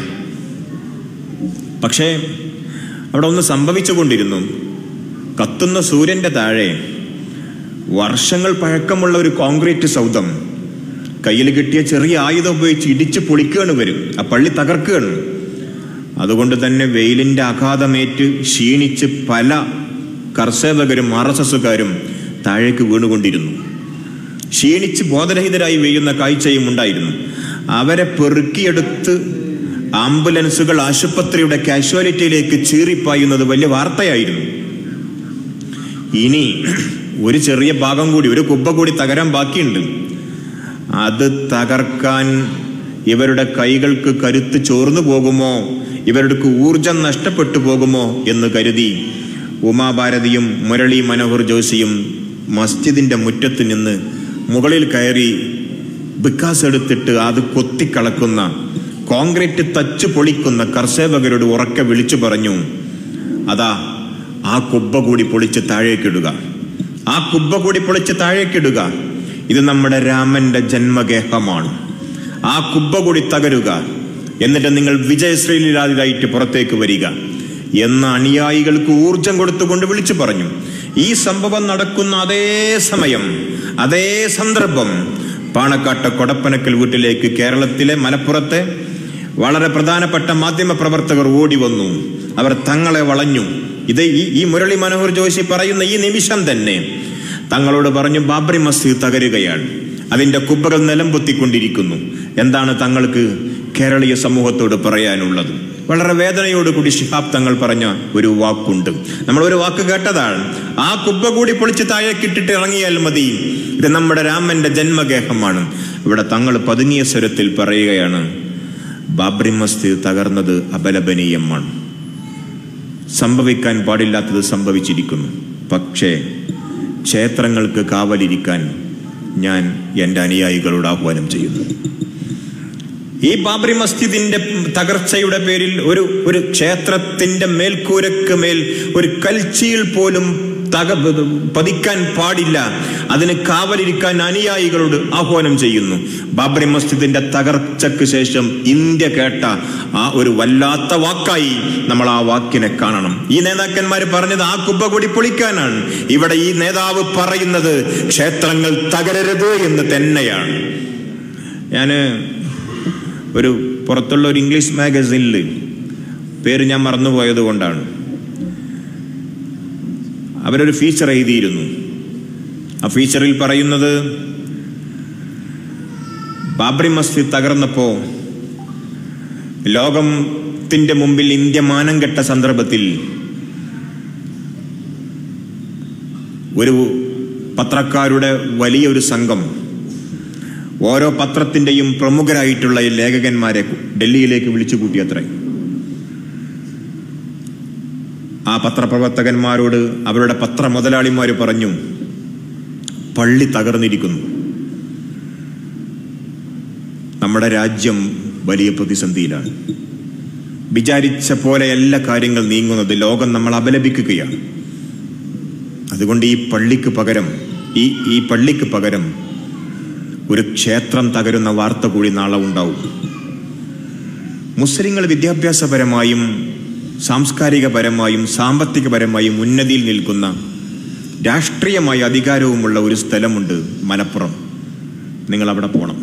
പക്ഷേ അവിടെ ഒന്ന് സംഭവിച്ചുകൊണ്ടിരുന്നു. കത്തുന്ന സൂര്യന്റെ താഴെ വർഷങ്ങൾ പഴക്കമുള്ള ഒരു കോൺക്രീറ്റ് സൗധം കയ്യിൽ കിട്ടിയ ചെറിയ ആയുധം ഉപയോഗിച്ച് ഇടിച്ച് പൊളിക്കുകയാണ് വരും. ആ പള്ളി തകർക്കുകയാണ്. അതുകൊണ്ട് തന്നെ വെയിലിന്റെ ആഘാതമേറ്റ് ക്ഷീണിച്ച് പല കർഷകരും ആർ എസ് എസുകാരും താഴേക്ക് വീണുകൊണ്ടിരുന്നു. ക്ഷീണിച്ച് ബോധരഹിതരായി വീഴുന്ന കാഴ്ചയും ഉണ്ടായിരുന്നു. അവരെ പെറുക്കിയെടുത്ത് ആംബുലൻസുകൾ ആശുപത്രിയുടെ കാഷ്വാലിറ്റിയിലേക്ക് ചീറിപ്പായുന്നത് വലിയ വാർത്തയായിരുന്നു. ഇനി ഒരു ചെറിയ ഭാഗം കൂടി, ഒരു കുബ്ബ കൂടി തകരാൻ ബാക്കിയുണ്ട്. അത് തകർക്കാൻ ഇവരുടെ കൈകൾക്ക് കരുത്ത് ചോർന്നു പോകുമോ, ഇവരുടെ ഊർജം നഷ്ടപ്പെട്ടു പോകുമോ എന്ന് കരുതി ഉമാഭാരതിയും മുരളി മനോഹർ ജോഷിയും മസ്ജിദിന്റെ മുറ്റത്ത് നിന്ന് മുകളിൽ കയറി ബിക്കാസ് എടുത്തിട്ട് അത് കൊത്തിക്കളക്കുന്ന, കോൺക്രീറ്റ് തച്ചു പൊളിക്കുന്ന കർഷകരോട് ഉറക്കെ വിളിച്ചു പറഞ്ഞു, അതാ ആ കുബ്ബ കൂടി പൊളിച്ച് താഴേക്കിടുക, ആ കുബ്ബ കൂടി പൊളിച്ച് താഴേക്കിടുക. ഇത് നമ്മുടെ രാമന്റെ ജന്മഗേഹമാണ്. ആ കുബ്ബ കൂടി തകരുക, എന്നിട്ട് നിങ്ങൾ വിജയശ്രീലായിട്ട് പുറത്തേക്ക് വരിക എന്ന അനുയായികൾക്ക് ഊർജം കൊടുത്തുകൊണ്ട് വിളിച്ചു പറഞ്ഞു. ഈ സംഭവം നടക്കുന്ന അതേ സമയം, അതേ സന്ദർഭം പാണക്കാട്ടെ കൊടപ്പനക്കൽ വീട്ടിലേക്ക് കേരളത്തിലെ മലപ്പുറത്തെ വളരെ പ്രധാനപ്പെട്ട മാധ്യമ പ്രവർത്തകർ ഓടി വന്നു. അവർ തങ്ങളെ വളഞ്ഞു. ഇത് ഈ ഈ മുരളി മനോഹർ ജോഷി പറയുന്ന ഈ നിമിഷം തന്നെ തങ്ങളോട് പറഞ്ഞു, ബാബറി മസ്ജിദ് തകരുകയാണ്, അതിന്റെ കുബ്ബകൾ നിലംപൊത്തിക്കൊണ്ടിരിക്കുന്നു. എന്താണ് തങ്ങൾക്ക് കേരളീയ സമൂഹത്തോട് പറയാനുള്ളത്? വളരെ വേദനയോടുകൂടി ശിഹാബ് തങ്ങൾ പറഞ്ഞ ഒരു വാക്കുണ്ട്. നമ്മൾ ഒരു വാക്ക് കേട്ടതാണ്, ആ കുബ്ബ കൂടി പൊളിച്ച് താഴേക്കിട്ടിട്ട് ഇറങ്ങിയാൽ മതി, ഇത് നമ്മുടെ രാമന്റെ ജന്മഗേഹമാണ്. ഇവിടെ തങ്ങൾ പതുങ്ങിയ സ്വരത്തിൽ പറയുകയാണ്, ബാബറി മസ്ജിദ് തകർന്നത് അപലപനീയമാണ്, സംഭവിക്കാൻ പാടില്ലാത്തത് സംഭവിച്ചിരിക്കുന്നു. പക്ഷേ ക്ഷേത്രങ്ങൾക്ക് കാവലിരിക്കാൻ ഞാൻ എൻ്റെ അനുയായികളോട് ആഹ്വാനം ചെയ്യുന്നു. ഈ ബാബറി മസ്ജിദിന്റെ തകർച്ചയുടെ പേരിൽ ഒരു ഒരു ക്ഷേത്രത്തിന്റെ മേൽക്കൂരക്ക് മേൽ ഒരു കൽച്ചീൽ പോലും തക പതിക്കാൻ പാടില്ല. അതിന് കാവലിരിക്കാൻ അനുയായികളോട് ആഹ്വാനം ചെയ്യുന്നു. ബാബറി മസ്ജിദിന്റെ തകർച്ചയ്ക്ക് ശേഷം ഇന്ത്യ കേട്ട ആ ഒരു വല്ലാത്ത വാക്കായി നമ്മൾ ആ വാക്കിനെ കാണണം. ഈ നേതാക്കന്മാർ പറഞ്ഞത് ആ കുബ്ബ കൂടി പൊളിക്കാനാണ്. ഇവിടെ ഈ നേതാവ് പറയുന്നത് ക്ഷേത്രങ്ങൾ തകരരുത് എന്ന് തന്നെയാണ്. ഞാന് ഒരു പുറത്തുള്ള ഒരു ഇംഗ്ലീഷ് മാഗസിനിൽ, പേര് ഞാൻ മറന്നുപോയത് കൊണ്ടാണ്, അവരൊരു ഫീച്ചർ എഴുതിയിരുന്നു. ആ ഫീച്ചറിൽ പറയുന്നത്, ബാബറി മസ്ജിദ് തകർന്നപ്പോ ലോകത്തിന്റെ മുമ്പിൽ ഇന്ത്യ മാനം കെട്ട സന്ദർഭത്തിൽ ഒരു പത്രക്കാരുടെ വലിയൊരു സംഘം ഓരോ പത്രത്തിൻ്റെയും പ്രമുഖരായിട്ടുള്ള ഈ ലേഖകന്മാരെ ഡൽഹിയിലേക്ക് വിളിച്ചു കൂട്ടിയത്രേ. ആ പത്രപ്രവർത്തകന്മാരോട് അവരുടെ പത്ര മുതലാളിമാർ പറഞ്ഞു, പള്ളി തകർന്നിരിക്കുന്നു, നമ്മുടെ രാജ്യം വലിയ പ്രതിസന്ധിയിലാണ്, വിചാരിച്ച പോലെ എല്ലാ കാര്യങ്ങൾ നീങ്ങുന്നത്, ലോകം നമ്മൾ അപലപിക്കുകയാണ്. അതുകൊണ്ട് ഈ പള്ളിക്ക് പകരം ഈ ഈ പള്ളിക്ക് പകരം ഒരു ക്ഷേത്രം തകരുന്ന വാർത്ത കൂടി നാളെ ഉണ്ടാവും. മുസ്ലിങ്ങൾ വിദ്യാഭ്യാസപരമായും സാംസ്കാരികപരമായും സാമ്പത്തികപരമായും ഉന്നതിയിൽ നിൽക്കുന്ന രാഷ്ട്രീയമായ അധികാരവുമുള്ള ഒരു സ്ഥലമുണ്ട്, മലപ്പുറം. നിങ്ങൾ അവിടെ പോകണം.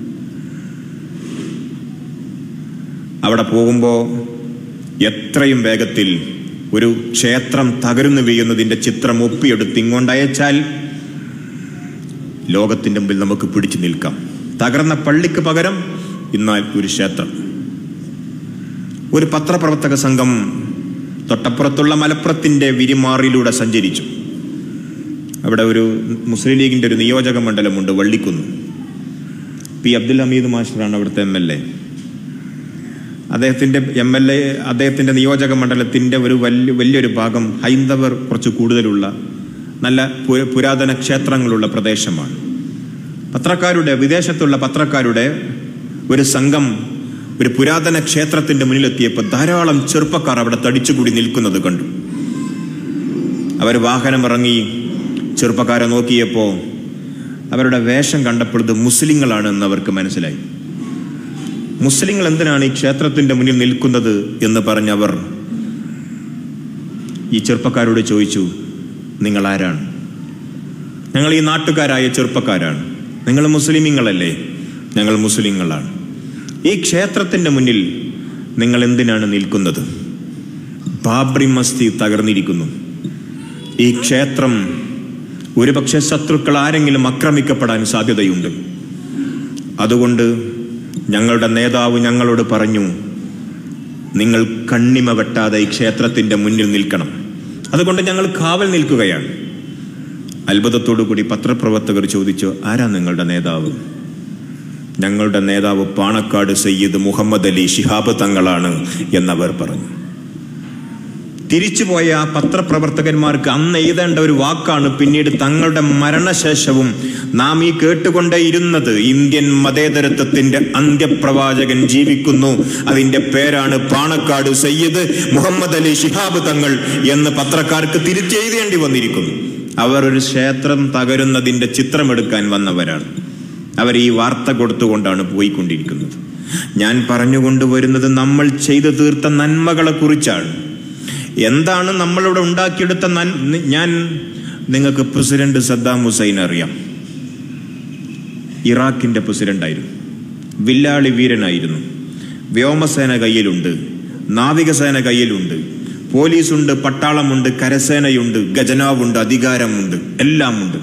അവിടെ പോകുമ്പോൾ എത്രയും വേഗത്തിൽ ഒരു ക്ഷേത്രം തകരുന്നു വീഴുന്നതിൻ്റെ ചിത്രം ഒപ്പിയെടുത്ത് ഇങ്ങോട്ടയച്ചാൽ ലോകത്തിൻ്റെ മുമ്പിൽ നമുക്ക് പിടിച്ചു നിൽക്കാം. തകർന്ന പള്ളിക്ക് പകരം എന്നാൽ ഒരു ക്ഷേത്രം. ഒരു പത്രപ്രവർത്തക സംഘം തൊട്ടപ്പുറത്തുള്ള മലപ്പുറത്തിൻ്റെ വിരിമാറിലൂടെ സഞ്ചരിച്ചു. അവിടെ ഒരു മുസ്ലിം ലീഗിൻ്റെ ഒരു നിയോജക മണ്ഡലമുണ്ട്, വള്ളിക്കുന്ന്. പി അബ്ദുൽ ഹമീദ് മാസ്റ്ററാണ് അവിടുത്തെ എം എൽ എ. അദ്ദേഹത്തിൻ്റെ എം എൽ എ അദ്ദേഹത്തിൻ്റെ നിയോജക മണ്ഡലത്തിൻ്റെ ഒരു വലിയ വലിയൊരു ഭാഗം ഹൈന്ദവർ കുറച്ച് കൂടുതലുള്ള നല്ല പുരാതന ക്ഷേത്രങ്ങളുള്ള പ്രദേശമാണ്. പത്രക്കാരുടെ വിദേശത്തുള്ള പത്രക്കാരുടെ ഒരു സംഘം ഒരു പുരാതന ക്ഷേത്രത്തിൻ്റെ മുന്നിലെത്തിയപ്പോൾ ധാരാളം ചെറുപ്പക്കാർ അവിടെ തടിച്ചുകൂടി നിൽക്കുന്നത് കണ്ടു. അവർ വാഹനമിറങ്ങി ചെറുപ്പക്കാരെ നോക്കിയപ്പോൾ അവരുടെ വേഷം കണ്ടപ്പോൾ ഇത് മുസ്ലിങ്ങളാണെന്ന് അവർക്ക് മനസ്സിലായി. മുസ്ലിങ്ങൾ എന്തിനാണ് ഈ ക്ഷേത്രത്തിൻ്റെ മുന്നിൽ നിൽക്കുന്നത് എന്ന് പറഞ്ഞവർ ഈ ചെറുപ്പക്കാരോട് ചോദിച്ചു, നിങ്ങൾ ആരാണ്? ഞങ്ങൾ ഈ നാട്ടുകാരായ ചെറുപ്പക്കാരാണ്. നിങ്ങൾ മുസ്ലിമീങ്ങളല്ലേ? ഞങ്ങൾ മുസ്ലിങ്ങളാണ്. ഈ ക്ഷേത്രത്തിൻ്റെ മുന്നിൽ നിങ്ങൾ എന്തിനാണ് നിൽക്കുന്നത്? ബാബ്രി മസ്ജിദ് തകർന്നിരിക്കുന്നു. ഈ ക്ഷേത്രം ഒരുപക്ഷെ ശത്രുക്കൾ ആരെങ്കിലും ആക്രമിക്കപ്പെടാൻ സാധ്യതയുണ്ട്. അതുകൊണ്ട് ഞങ്ങളുടെ നേതാവ് ഞങ്ങളോട് പറഞ്ഞു, നിങ്ങൾ കണ്ണിമ വെട്ടാതെ ഈ ക്ഷേത്രത്തിൻ്റെ മുന്നിൽ നിൽക്കണം. അതുകൊണ്ട് ഞങ്ങൾ കാവൽ നിൽക്കുകയാണ്. അത്ഭുതത്തോടു കൂടി പത്രപ്രവർത്തകർ ചോദിച്ചു, ആരാ നിങ്ങളുടെ നേതാവ്? ഞങ്ങളുടെ നേതാവ് പാണക്കാട് സയ്യിദ് മുഹമ്മദ് അലി ശിഹാബ് തങ്ങളാണ് എന്നവർ പറഞ്ഞു. തിരിച്ചുപോയ ആ പത്രപ്രവർത്തകന്മാർക്ക് അന്ന് എഴുതേണ്ട ഒരു വാക്കാണ് പിന്നീട് തങ്ങളുടെ മരണശേഷവും നാം ഈ കേട്ടുകൊണ്ടേയിരുന്നത്. ഇന്ത്യൻ മതേതരത്വത്തിന്റെ അന്ത്യപ്രവാചകൻ ജീവിക്കുന്നു, അതിന്റെ പേരാണ് പാണക്കാട് സയ്യിദ് മുഹമ്മദ് അലി ശിഹാബ് തങ്ങൾ എന്ന് പത്രക്കാർക്ക് തിരിച്ചെഴുതേണ്ടി വന്നിരിക്കുന്നു. അവർ ഒരു ക്ഷേത്രം തകരുന്നതിന്റെ ചിത്രമെടുക്കാൻ വന്നവരാണ്. അവർ ഈ വാർത്ത കൊടുത്തുകൊണ്ടാണ് പോയിക്കൊണ്ടിരിക്കുന്നത്. ഞാൻ പറഞ്ഞുകൊണ്ടുവരുന്നത് നമ്മൾ ചെയ്തു തീർത്ത നന്മകളെ കുറിച്ചാണ്. എന്താണ് നമ്മളിവിടെ ഉണ്ടാക്കിയെടുത്ത നൻ ഞാൻ നിങ്ങൾക്ക് പ്രസിഡന്റ് സദ്ദാം ഹുസൈൻ അറിയാം. ഇറാഖിന്റെ പ്രസിഡന്റായിരുന്നു, വില്ലാളി വീരനായിരുന്നു. വ്യോമസേന കയ്യിലുണ്ട്, നാവികസേന കയ്യിലുണ്ട്, പോലീസുണ്ട്, പട്ടാളമുണ്ട്, കരസേനയുണ്ട്, ഖജനാവുണ്ട്, അധികാരമുണ്ട്, എല്ലാം ഉണ്ട്.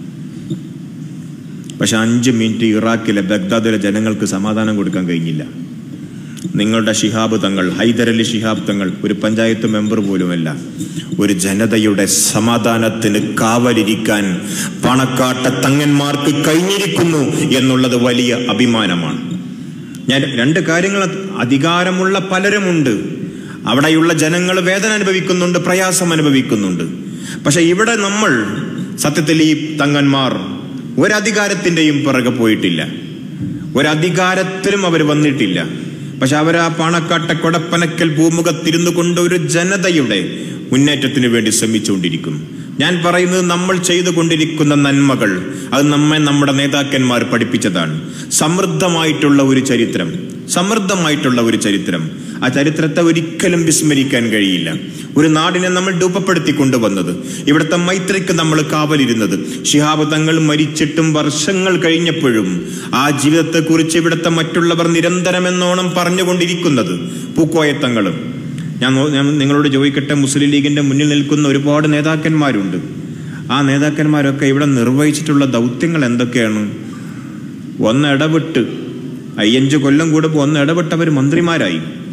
പക്ഷെ അഞ്ച് മിനിറ്റ് ഇറാഖിലെ ബഗ്ദാദിലെ ജനങ്ങൾക്ക് സമാധാനം കൊടുക്കാൻ കഴിഞ്ഞില്ല. നിങ്ങളുടെ ശിഹാബ് തങ്ങൾ, ഹൈദരലി ശിഹാബ് തങ്ങൾ ഒരു പഞ്ചായത്ത് മെമ്പർ പോലുമല്ല. ഒരു ജനതയുടെ സമാധാനത്തിന് കാവലിരിക്കാൻ പണക്കാട്ട തങ്ങന്മാർക്ക് കഴിഞ്ഞിരിക്കുന്നു എന്നുള്ളത് വലിയ അഭിമാനമാണ്. ഞാൻ രണ്ട് കാര്യങ്ങൾ, അധികാരമുള്ള പലരുമുണ്ട്, അവിടെയുള്ള ജനങ്ങൾ വേദന അനുഭവിക്കുന്നുണ്ട്, പ്രയാസം അനുഭവിക്കുന്നുണ്ട്. പക്ഷെ ഇവിടെ നമ്മൾ സത്യത്തിൽ ഈ തങ്ങന്മാർ ഒരധികാരത്തിൻ്റെയും പിറകെ പോയിട്ടില്ല, ഒരധികാരത്തിലും അവർ വന്നിട്ടില്ല. പക്ഷെ അവർ ആ പാണക്കാട്ട കൊടപ്പനക്കൽ ഭൂമുഖത്തിരുന്നു കൊണ്ട് ഒരു ജനതയുടെ മുന്നേറ്റത്തിന് വേണ്ടി ശ്രമിച്ചുകൊണ്ടിരിക്കുന്നു. ഞാൻ പറയുന്നത് നമ്മൾ ചെയ്തുകൊണ്ടിരിക്കുന്ന നന്മകൾ അത് നമ്മെ നമ്മുടെ നേതാക്കന്മാർ പഠിപ്പിച്ചതാണ്. സമൃദ്ധമായിട്ടുള്ള ഒരു ചരിത്രം, സമൃദ്ധമായിട്ടുള്ള ഒരു ചരിത്രം. ആ ചരിത്രത്തെ ഒരിക്കലും വിസ്മരിക്കാൻ കഴിയില്ല. ഒരു നാടിനെ നമ്മൾ രൂപപ്പെടുത്തി കൊണ്ടുവന്നത്, ഇവിടുത്തെ മൈത്രിക്ക് നമ്മൾ കാവലിരുന്നത്, ശിഹാബ് തങ്ങൾ മരിച്ചിട്ടും വർഷങ്ങൾ കഴിഞ്ഞപ്പോഴും ആ ജീവിതത്തെക്കുറിച്ച് ഇവിടുത്തെ മറ്റുള്ളവർ നിരന്തരമെന്നോണം പറഞ്ഞുകൊണ്ടിരിക്കുന്നത് പൂക്കോയത്തങ്ങളും. ഞാൻ ഞാൻ നിങ്ങളോട് ചോദിക്കട്ടെ, മുസ്ലിം ലീഗിന്റെ മുന്നിൽ നിൽക്കുന്ന ഒരുപാട് നേതാക്കന്മാരുണ്ട്. ആ നേതാക്കന്മാരൊക്കെ ഇവിടെ നിർവഹിച്ചിട്ടുള്ള ദൗത്യങ്ങൾ എന്തൊക്കെയാണ്? ഒന്ന് ഇടപെട്ട് അയ്യഞ്ച് കൊല്ലം കൂടുമ്പോൾ ഒന്ന് ഇടപെട്ടവർ മന്ത്രിമാരായി.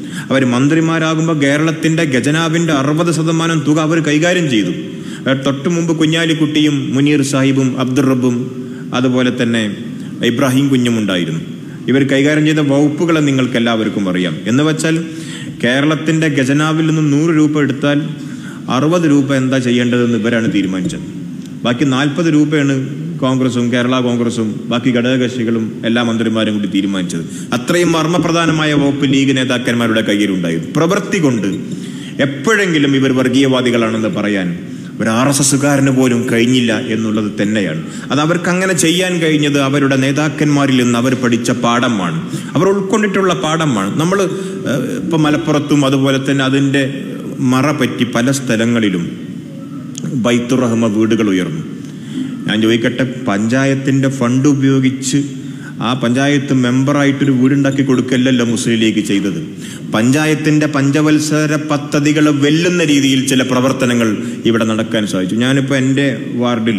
അവർ മന്ത്രിമാരാകുമ്പോൾ കേരളത്തിൻ്റെ ഖജനാവിൻ്റെ അറുപത് ശതമാനം തുക അവർ കൈകാര്യം ചെയ്തു. തൊട്ടു മുമ്പ് കുഞ്ഞാലിക്കുട്ടിയും മുനീർ സാഹിബും അബ്ദുൾ റബ്ബും അതുപോലെ തന്നെ ഇബ്രാഹിം കുഞ്ഞും ഉണ്ടായിരുന്നു. ഇവർ കൈകാര്യം ചെയ്ത വകുപ്പുകളെ നിങ്ങൾക്ക് എല്ലാവർക്കും അറിയാം. എന്ന് വെച്ചാൽ കേരളത്തിൻ്റെ ഖജനാവിൽ നിന്നും നൂറ് രൂപ എടുത്താൽ അറുപത് രൂപ എന്താ ചെയ്യേണ്ടതെന്ന് ഇവരാണ് തീരുമാനിച്ചത്. ബാക്കി നാൽപ്പത് രൂപയാണ് കോൺഗ്രസും കേരള കോൺഗ്രസും ബാക്കി ഘടകകക്ഷികളും എല്ലാ മന്ത്രിമാരും കൂടി തീരുമാനിച്ചത്. അത്രയും മർമ്മപ്രധാനമായ വകുപ്പ് ലീഗ് നേതാക്കന്മാരുടെ കയ്യിലുണ്ടായിരുന്നു. പ്രവൃത്തി കൊണ്ട് എപ്പോഴെങ്കിലും ഇവർ വർഗീയവാദികളാണെന്ന് പറയാൻ ഒരു ആർ എസ് എസുകാരന് പോലും കഴിഞ്ഞില്ല എന്നുള്ളത് തന്നെയാണ്. അത് അവർക്ക് അങ്ങനെ ചെയ്യാൻ കഴിഞ്ഞത് അവരുടെ നേതാക്കന്മാരിൽ നിന്ന് അവർ പഠിച്ച പാഠമാണ്, അവർ ഉൾക്കൊണ്ടിട്ടുള്ള പാഠമാണ്. നമ്മൾ ഇപ്പം മലപ്പുറത്തും അതുപോലെ തന്നെ അതിൻ്റെ മറ പറ്റി പല സ്ഥലങ്ങളിലും ബൈത്തുർ റഹ്മ വീടുകൾ ഉയർന്നു. ഞാൻ ചോദിക്കട്ടെ, പഞ്ചായത്തിൻ്റെ ഫണ്ട് ഉപയോഗിച്ച് ആ പഞ്ചായത്ത് മെമ്പറായിട്ടൊരു വീടുണ്ടാക്കി കൊടുക്കല്ലല്ലോ മുസ്ലിം ലീഗ് ചെയ്തത്. പഞ്ചായത്തിൻ്റെ പഞ്ചവത്സര പദ്ധതികൾ വെല്ലുന്ന രീതിയിൽ ചില പ്രവർത്തനങ്ങൾ ഇവിടെ നടക്കാൻ സാധിച്ചു. ഞാനിപ്പോൾ എൻ്റെ വാർഡിൽ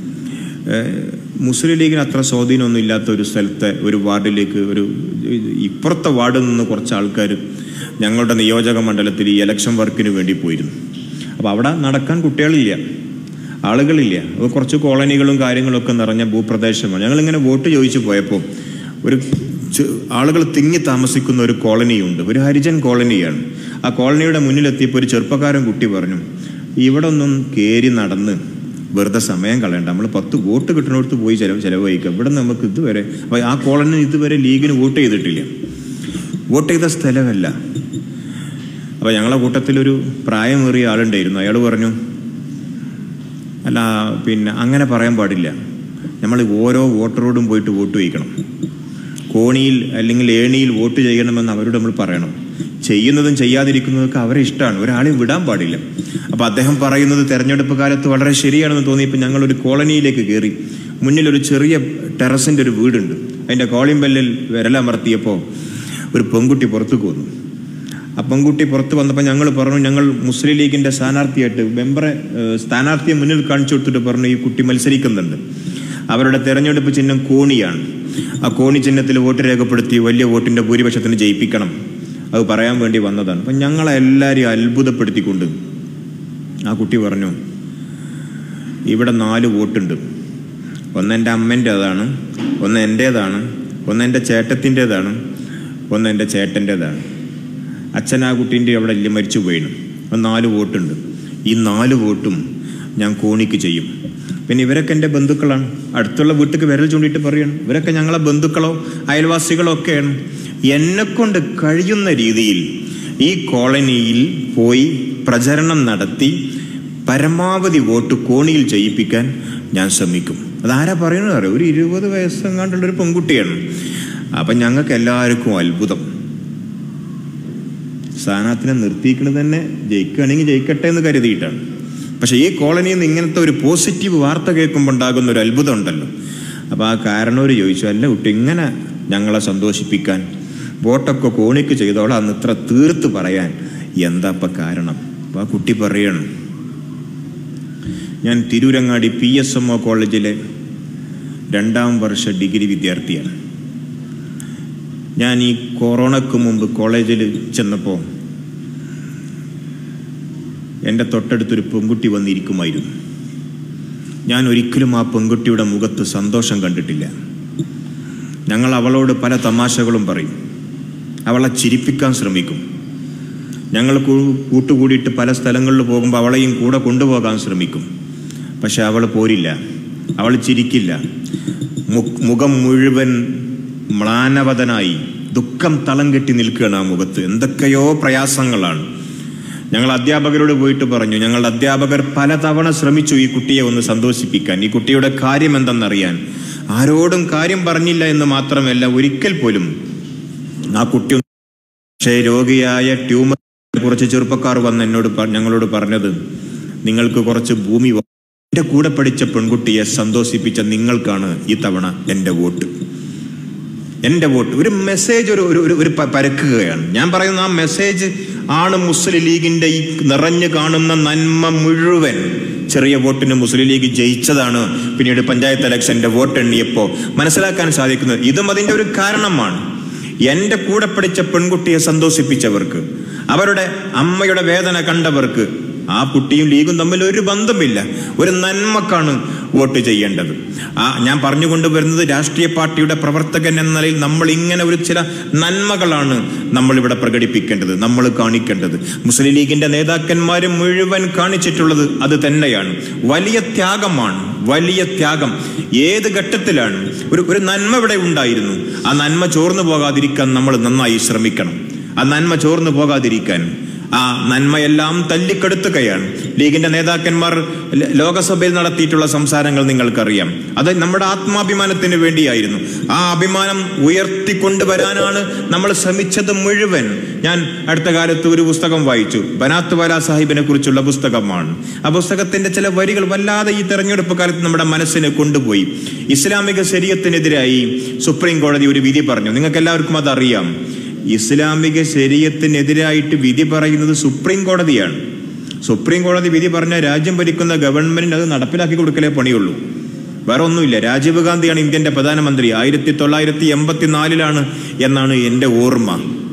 മുസ്ലിം ലീഗിന് അത്ര സ്വാധീനമൊന്നും ഇല്ലാത്ത ഒരു സ്ഥലത്തെ ഒരു വാർഡിലേക്ക് ഒരു ഇപ്പുറത്തെ വാർഡിൽ നിന്ന് കുറച്ച് ആൾക്കാർ ഞങ്ങളുടെ നിയോജക മണ്ഡലത്തിൽ ഈ ഇലക്ഷൻ വർക്കിന് വേണ്ടി പോയിരുന്നു. അപ്പോൾ അവിടെ നടക്കാൻ കുട്ടികളില്ല, ആളുകളില്ല. അത് കുറച്ച് കോളനികളും കാര്യങ്ങളൊക്കെ നിറഞ്ഞ ഭൂപ്രദേശമാണ്. ഞങ്ങളിങ്ങനെ വോട്ട് ചോദിച്ചു പോയപ്പോൾ ഒരു ആളുകൾ തിങ്ങി താമസിക്കുന്ന ഒരു കോളനിയുണ്ട്, ഒരു ഹരിജൻ കോളനിയാണ്. ആ കോളനിയുടെ മുന്നിലെത്തിയപ്പോൾ ഒരു ചെറുപ്പക്കാരൻ കുട്ടി പറഞ്ഞു, ഇവിടെ ഒന്നും കയറി നടന്ന് വെറുതെ സമയം കളയണ്ട, നമ്മൾ പത്ത് വോട്ട് കിട്ടുന്നിടത്ത് പോയി ചിലവ് ചിലവഴിക്കാം, ഇവിടെ നമുക്ക് ഇതുവരെ ആ കോളനി ഇതുവരെ ലീഗിന് വോട്ട് ചെയ്തിട്ടില്ല, വോട്ട് ചെയ്ത സ്ഥലമല്ല. അപ്പോൾ ഞങ്ങളെ കൂട്ടത്തിലൊരു പ്രായമേറിയ ആളുണ്ടായിരുന്നു. അയാൾ പറഞ്ഞു, അല്ല പിന്നെ അങ്ങനെ പറയാൻ പാടില്ല, നമ്മൾ ഓരോ വോട്ടറോടും പോയിട്ട് വോട്ട് ചെയ്യിക്കണം, കോണിയിൽ അല്ലെങ്കിൽ ഏണിയിൽ വോട്ട് ചെയ്യണമെന്ന് അവരോട് നമ്മൾ പറയണം. ചെയ്യുന്നതും ചെയ്യാതിരിക്കുന്നതൊക്കെ അവരെ ഇഷ്ടമാണ്, ഒരാളെയും വിടാൻ പാടില്ല. അപ്പോൾ അദ്ദേഹം പറയുന്നത് തെരഞ്ഞെടുപ്പ് കാലത്ത് വളരെ ശരിയാണെന്ന് തോന്നിയപ്പോൾ ഞങ്ങളൊരു കോളനിയിലേക്ക് കയറി. മുന്നിലൊരു ചെറിയ ടെറസിൻ്റെ ഒരു വീടുണ്ട്. അതിൻ്റെ കോളിംഗ് ബെല്ലിൽ വിരലമർത്തിയപ്പോൾ ഒരു പെൺകുട്ടി പുറത്തേക്ക് വന്നു. ആ പെൺകുട്ടി പുറത്ത് വന്നപ്പോൾ ഞങ്ങൾ പറഞ്ഞു, ഞങ്ങൾ മുസ്ലിം ലീഗിൻ്റെ സ്ഥാനാർത്ഥിയായിട്ട് മെമ്പറെ സ്ഥാനാർത്ഥിയെ മുന്നിൽ കാണിച്ചു കൊടുത്തിട്ട് പറഞ്ഞു, ഈ കുട്ടി മത്സരിക്കുന്നുണ്ട്, അവരുടെ തെരഞ്ഞെടുപ്പ് ചിഹ്നം കോണിയാണ്, ആ കോണി ചിഹ്നത്തിൽ വോട്ട് രേഖപ്പെടുത്തി വലിയ വോട്ടിൻ്റെ ഭൂരിപക്ഷത്തിന് ജയിപ്പിക്കണം, അത് പറയാൻ വേണ്ടി വന്നതാണ്. അപ്പം ഞങ്ങളെല്ലാവരെയും അത്ഭുതപ്പെടുത്തിക്കൊണ്ട് ആ കുട്ടി പറഞ്ഞു, ഇവിടെ നാല് വോട്ടുണ്ട്, ഒന്ന് എൻ്റെ അമ്മേൻ്റേതാണ്, ഒന്ന് എൻ്റേതാണ്, ഒന്ന് എൻ്റെ ചേട്ടത്തിൻ്റേതാണ്, ഒന്ന് എൻ്റെ ചേട്ടൻ്റേതാണ്. അച്ഛൻ ആ കുട്ടീൻ്റെ അവിടെ ഇല്ല, മരിച്ചു പോയിന്. നാല് വോട്ടുണ്ട്, ഈ നാല് വോട്ടും ഞാൻ കോണിക്ക് ചെയ്യും. പിന്നെ ഇവരൊക്കെ എൻ്റെ ബന്ധുക്കളാണ്, അടുത്തുള്ള വീട്ടിലേക്ക് വിരൽ ചൂണ്ടിയിട്ട് പറയണം, ഇവരൊക്കെ ഞങ്ങളെ ബന്ധുക്കളോ അയൽവാസികളോ ഒക്കെയാണ്. എന്നെക്കൊണ്ട് കഴിയുന്ന രീതിയിൽ ഈ കോളനിയിൽ പോയി പ്രചരണം നടത്തി പരമാവധി വോട്ട് കോണിയിൽ ചെയ്യിപ്പിക്കാൻ ഞാൻ ശ്രമിക്കും. അതാരാ പറയുന്നത് അറിയാം, ഒരു ഇരുപത് വയസ്സെങ്ങാണ്ടുള്ളൊരു പെൺകുട്ടിയാണ്. അപ്പം ഞങ്ങൾക്ക് എല്ലാവർക്കും അത്ഭുതം, സ്ഥാനാർത്ഥിനെ നിർത്തിക്കുന്നത് തന്നെ ജയിക്കുകയാണെങ്കിൽ ജയിക്കട്ടെ എന്ന് കരുതിയിട്ടാണ്. പക്ഷെ ഈ കോളനിയിൽ നിന്ന് ഇങ്ങനത്തെ ഒരു പോസിറ്റീവ് വാർത്ത കേൾക്കുമ്പോൾ ഉണ്ടാകുന്ന ഒരു അത്ഭുതം ഉണ്ടല്ലോ. അപ്പോൾ ആ കാരണവർ ചോദിച്ചു, അല്ല കുട്ടി ഇങ്ങനെ ഞങ്ങളെ സന്തോഷിപ്പിക്കാൻ വോട്ടൊക്കെ കോണിക്ക് ചെയ്തോളാം അന്ന് ഇത്ര തീർത്ത് പറയാൻ എന്താ ഇപ്പം കാരണം? അപ്പോൾ ആ കുട്ടി പറയണം, ഞാൻ Tirurangadi P S M O കോളേജിലെ രണ്ടാം വർഷ ഡിഗ്രി വിദ്യാർത്ഥിയാണ്. ഞാൻ ഈ കൊറോണയ്ക്ക് മുമ്പ് കോളേജിൽ ചെന്നപ്പോൾ എൻ്റെ തൊട്ടടുത്തൊരു പെൺകുട്ടി വന്നിരിക്കുമായിരുന്നു. ഞാൻ ഒരിക്കലും ആ പെൺകുട്ടിയുടെ മുഖത്ത് സന്തോഷം കണ്ടിട്ടില്ല. ഞങ്ങൾ അവളോട് പല തമാശകളും പറയും, അവളെ ചിരിപ്പിക്കാൻ ശ്രമിക്കും. ഞങ്ങൾ കൂട്ടുകൂടിയിട്ട് പല സ്ഥലങ്ങളിൽ പോകുമ്പോൾ അവളെയും കൂടെ കൊണ്ടുപോകാൻ ശ്രമിക്കും. പക്ഷെ അവൾ പോരില്ല, അവൾ ചിരിക്കില്ല. മുഖം മുഴുവൻ മ്ലാനവതനായി ദുഃഖം തളം കെട്ടി നിൽക്കുകയാണ് ആ മുഖത്ത്. എന്തൊക്കെയോ പ്രയാസങ്ങളാണ്. ഞങ്ങൾ അധ്യാപകരോട് പോയിട്ട് പറഞ്ഞു, ഞങ്ങളുടെ അധ്യാപകർ പലതവണ ശ്രമിച്ചു ഈ കുട്ടിയെ ഒന്ന് സന്തോഷിപ്പിക്കാൻ, ഈ കുട്ടിയുടെ കാര്യം എന്തെന്നറിയാൻ. ആരോടും കാര്യം പറഞ്ഞില്ല എന്ന് മാത്രമല്ല, ഒരിക്കൽ പോലും ആ കുട്ടി പക്ഷേ രോഗിയായ ട്യൂമർ കുറച്ച് ചെറുപ്പക്കാർ വന്ന് എന്നോട് ഞങ്ങളോട് പറഞ്ഞത്, നിങ്ങൾക്ക് കുറച്ച് ഭൂമി, എൻ്റെ കൂടെ പഠിച്ച പെൺകുട്ടിയെ സന്തോഷിപ്പിച്ച നിങ്ങൾക്കാണ് ഈ തവണ എൻ്റെ വോട്ട്. എൻ്റെ വോട്ട് ഒരു മെസ്സേജ് ഒരു ഒരു ഒരു പരക്കുകയാണ്. ഞാൻ പറയുന്ന ആ മെസ്സേജ് ആണ് മുസ്ലിം ലീഗിൻ്റെ ഈ നിറഞ്ഞു കാണുന്ന നന്മ മുഴുവൻ. ചെറിയ വോട്ടിന് മുസ്ലിം ലീഗ് ജയിച്ചതാണ് പിന്നീട് പഞ്ചായത്ത് ഇലക്ഷൻ്റെ വോട്ട് എണ്ണിയപ്പോൾ മനസ്സിലാക്കാൻ സാധിക്കുന്നത്. ഇതും അതിൻ്റെ ഒരു കാരണമാണ്. എൻ്റെ കൂടെ പഠിച്ച പെൺകുട്ടിയെ സന്തോഷിപ്പിച്ചവർക്ക്, അവരുടെ അമ്മയുടെ വേദന കണ്ടവർക്ക്, ആ കുട്ടിയും ലീഗും തമ്മിൽ ഒരു ബന്ധമില്ല. ഒരു നന്മക്കാണ് വോട്ട് ചെയ്യേണ്ടത്. ആ ഞാൻ പറഞ്ഞുകൊണ്ടുവരുന്നത് രാഷ്ട്രീയ പാർട്ടിയുടെ പ്രവർത്തകൻ എന്ന നിലയിൽ നമ്മൾ ഇങ്ങനെ ഒരു ചില നന്മകളാണ് നമ്മളിവിടെ പ്രകടിപ്പിക്കേണ്ടത്, നമ്മൾ കാണിക്കേണ്ടത്. മുസ്ലിം ലീഗിന്റെ നേതാക്കന്മാർ മുഴുവൻ കാണിച്ചിട്ടുള്ളത് അത് തന്നെയാണ്. വലിയ ത്യാഗമാണ്, വലിയ ത്യാഗം. ഏത് ഘട്ടത്തിലാണ് ഒരു ഒരു നന്മ ഇവിടെ ഉണ്ടായിരുന്നു, ആ നന്മ ചോർന്നു പോകാതിരിക്കാൻ നമ്മൾ നന്നായി ശ്രമിക്കണം. ആ നന്മ ചോർന്നു പോകാതിരിക്കാൻ ആ നന്മയെല്ലാം തല്ലിക്കെടുത്തുകയാണ് ലീഗിന്റെ നേതാക്കന്മാർ ലോകസഭയിൽ നടത്തിയിട്ടുള്ള സംസാരങ്ങൾ നിങ്ങൾക്കറിയാം. അത് നമ്മുടെ ആത്മാഭിമാനത്തിന് വേണ്ടിയായിരുന്നു. ആ അഭിമാനം ഉയർത്തിക്കൊണ്ടുവരാനാണ് നമ്മൾ ശ്രമിച്ചത് മുഴുവൻ. ഞാൻ അടുത്ത കാലത്ത് ഒരു പുസ്തകം വായിച്ചു, ബനാത്ത് വാല സാഹിബിനെ കുറിച്ചുള്ള പുസ്തകമാണ്. ആ പുസ്തകത്തിന്റെ ചില വരികൾ വല്ലാതെ ഈ തെരഞ്ഞെടുപ്പ് കാലത്ത് നമ്മുടെ മനസ്സിനെ കൊണ്ടുപോയി. ഇസ്ലാമിക ശരീഅത്തിനെതിരായി സുപ്രീം കോടതി ഒരു വിധി പറഞ്ഞു. നിങ്ങൾക്ക് എല്ലാവർക്കും അതറിയാം. ഇസ്ലാമിക ശരീഅത്തിനെതിരായിട്ട് വിധി പറയുന്നത് സുപ്രീം കോടതിയാണ്. സുപ്രീം കോടതി വിധി പറഞ്ഞ രാജ്യം ഭരിക്കുന്ന ഗവൺമെന്റിന് അത് നടപ്പിലാക്കി കൊടുക്കലേ പണിയുള്ളൂ, വേറെ ഒന്നുമില്ല. രാജീവ് ഗാന്ധിയാണ് ഇന്ത്യന്റെ പ്രധാനമന്ത്രി. ആയിരത്തി തൊള്ളായിരത്തി എൺപത്തിനാലിലാണ് എന്നാണ് എൻ്റെ ഓർമ്മ.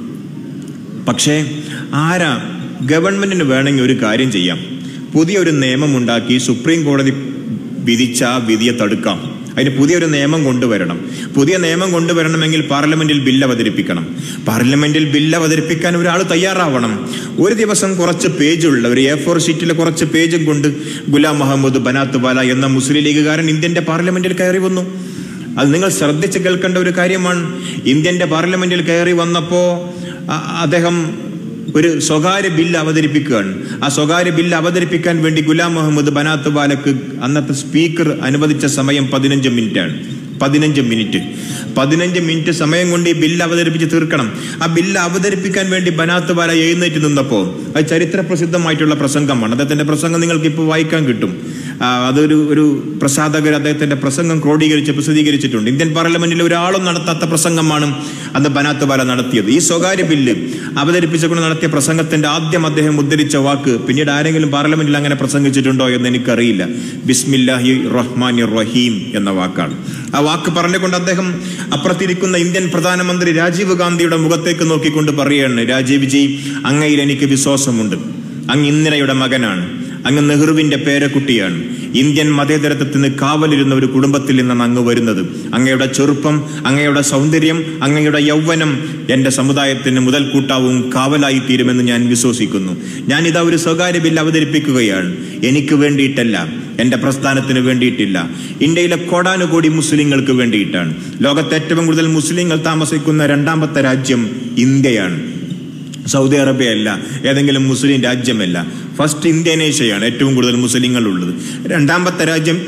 പക്ഷേ ആരാ ഗവൺമെന്റിന് വേണമെങ്കിൽ ഒരു കാര്യം ചെയ്യാം, പുതിയൊരു നിയമം ഉണ്ടാക്കി സുപ്രീം കോടതി വിധിച്ച ആ വിധിയെ തടുക്കാം. അതിന് പുതിയൊരു നിയമം കൊണ്ടുവരണം. പുതിയ നിയമം കൊണ്ടുവരണമെങ്കിൽ പാർലമെന്റിൽ ബില്ല് അവതരിപ്പിക്കണം. പാർലമെന്റിൽ ബില്ല് അവതരിപ്പിക്കാൻ ഒരാൾ തയ്യാറാവണം. ഒരു ദിവസം കുറച്ച് പേജുള്ള ഒരു എ ഫോർ ഷീറ്റിലെ കുറച്ച് പേജും കൊണ്ട് ഗുലാം മുഹമ്മദ് ബനാത്ത് വാല എന്ന മുസ്ലിം ലീഗുകാരൻ ഇന്ത്യന്റെ പാർലമെന്റിൽ കയറി വന്നു. അത് നിങ്ങൾ ശ്രദ്ധിച്ച് കേൾക്കേണ്ട ഒരു കാര്യമാണ്. ഇന്ത്യന്റെ പാർലമെന്റിൽ കയറി വന്നപ്പോ അദ്ദേഹം ഒരു സ്വകാര്യ ബില്ല് അവതരിപ്പിക്കുകയാണ്. ആ സ്വകാര്യ ബില്ല് അവതരിപ്പിക്കാൻ വേണ്ടി ഗുലാം മുഹമ്മദ് ബനാത്ത് വാലക്ക് അന്നത്തെ സ്പീക്കർ അനുവദിച്ച സമയം പതിനഞ്ച് മിനിറ്റ് ആണ്. പതിനഞ്ച് മിനിറ്റ് പതിനഞ്ച് മിനിറ്റ് സമയം കൊണ്ട് ഈ ബില്ല് അവതരിപ്പിച്ച് തീർക്കണം. ആ ബില്ല് അവതരിപ്പിക്കാൻ വേണ്ടി ബനാത്ത് വാല എഴുന്നേറ്റ് നിന്നപ്പോൾ അത് ചരിത്ര പ്രസിദ്ധമായിട്ടുള്ള പ്രസംഗമാണ്. അദ്ദേഹത്തിന്റെ പ്രസംഗം നിങ്ങൾക്ക് ഇപ്പോൾ വായിക്കാൻ കിട്ടും. അതൊരു ഒരു പ്രസാധകർ അദ്ദേഹത്തിന്റെ പ്രസംഗം ക്രോഡീകരിച്ച് പ്രസിദ്ധീകരിച്ചിട്ടുണ്ട്. ഇന്ത്യൻ പാർലമെന്റിൽ ഒരാളും നടത്താത്ത പ്രസംഗമാണ് അന്ന് ബനാത്ത് വാല നടത്തിയത്. ഈ സ്വകാര്യ ബില്ല് അവതരിപ്പിച്ചുകൊണ്ട് നടത്തിയ പ്രസംഗത്തിന്റെ ആദ്യം അദ്ദേഹം ഉദ്ധരിച്ച വാക്ക് പിന്നീട് ആരെങ്കിലും പാർലമെന്റിൽ അങ്ങനെ പ്രസംഗിച്ചിട്ടുണ്ടോ എന്ന് എനിക്കറിയില്ല. ബിസ്മില്ലാഹി റഹ്മാനിർ റഹീം എന്ന വാക്കാണ്. ആ വാക്ക് പറഞ്ഞുകൊണ്ട് അദ്ദേഹം അപ്പുറത്തിരിക്കുന്ന ഇന്ത്യൻ പ്രധാനമന്ത്രി രാജീവ് ഗാന്ധിയുടെ മുഖത്തേക്ക് നോക്കിക്കൊണ്ട് പറയുകയാണ്, രാജീവ് ജി, അങ്ങയിൽ എനിക്ക് വിശ്വാസമുണ്ട്. അങ്ങ് ഇന്ദിരയുടെ മകനാണ്, അങ്ങ് നെഹ്റുവിന്റെ പേരക്കുട്ടിയാണ്. ഇന്ത്യൻ മതേതരത്വത്തിന് കാവലിരുന്ന ഒരു കുടുംബത്തിൽ നിന്നാണ് അങ്ങ് വരുന്നത്. അങ്ങയുടെ ചെറുപ്പം, അങ്ങയുടെ സൗന്ദര്യം, അങ്ങയുടെ യൗവനം എന്റെ സമുദായത്തിന് മുതൽക്കൂട്ടാവും കാവലായി തീരുമെന്ന് ഞാൻ വിശ്വസിക്കുന്നു. ഞാൻ ഇതാ ഒരു സ്വകാര്യ ബില്ല് അവതരിപ്പിക്കുകയാണ്. എനിക്ക് വേണ്ടിയിട്ടല്ല, എന്റെ പ്രസ്ഥാനത്തിന് വേണ്ടിയിട്ടില്ല, ഇന്ത്യയിലെ കോടാനുകോടി മുസ്ലിങ്ങൾക്ക് വേണ്ടിയിട്ടാണ്. ലോകത്തെ ഏറ്റവും കൂടുതൽ മുസ്ലിങ്ങൾ താമസിക്കുന്ന രണ്ടാമത്തെ രാജ്യം ഇന്ത്യയാണ്. സൗദി അറേബ്യ അല്ല, ഏതെങ്കിലും മുസ്ലിം രാജ്യമല്ല. ഫസ്റ്റ് ഇന്തോനേഷ്യയാണ് ഏറ്റവും കൂടുതൽ മുസ്ലിങ്ങൾ ഉള്ളത്. രണ്ടാമത്തെ രാജ്യം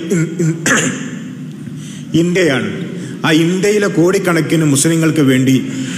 ഇന്ത്യയാണ്. ആ ഇന്ത്യയിലെ കോടിക്കണക്കിന് മുസ്ലിങ്ങൾക്ക് വേണ്ടി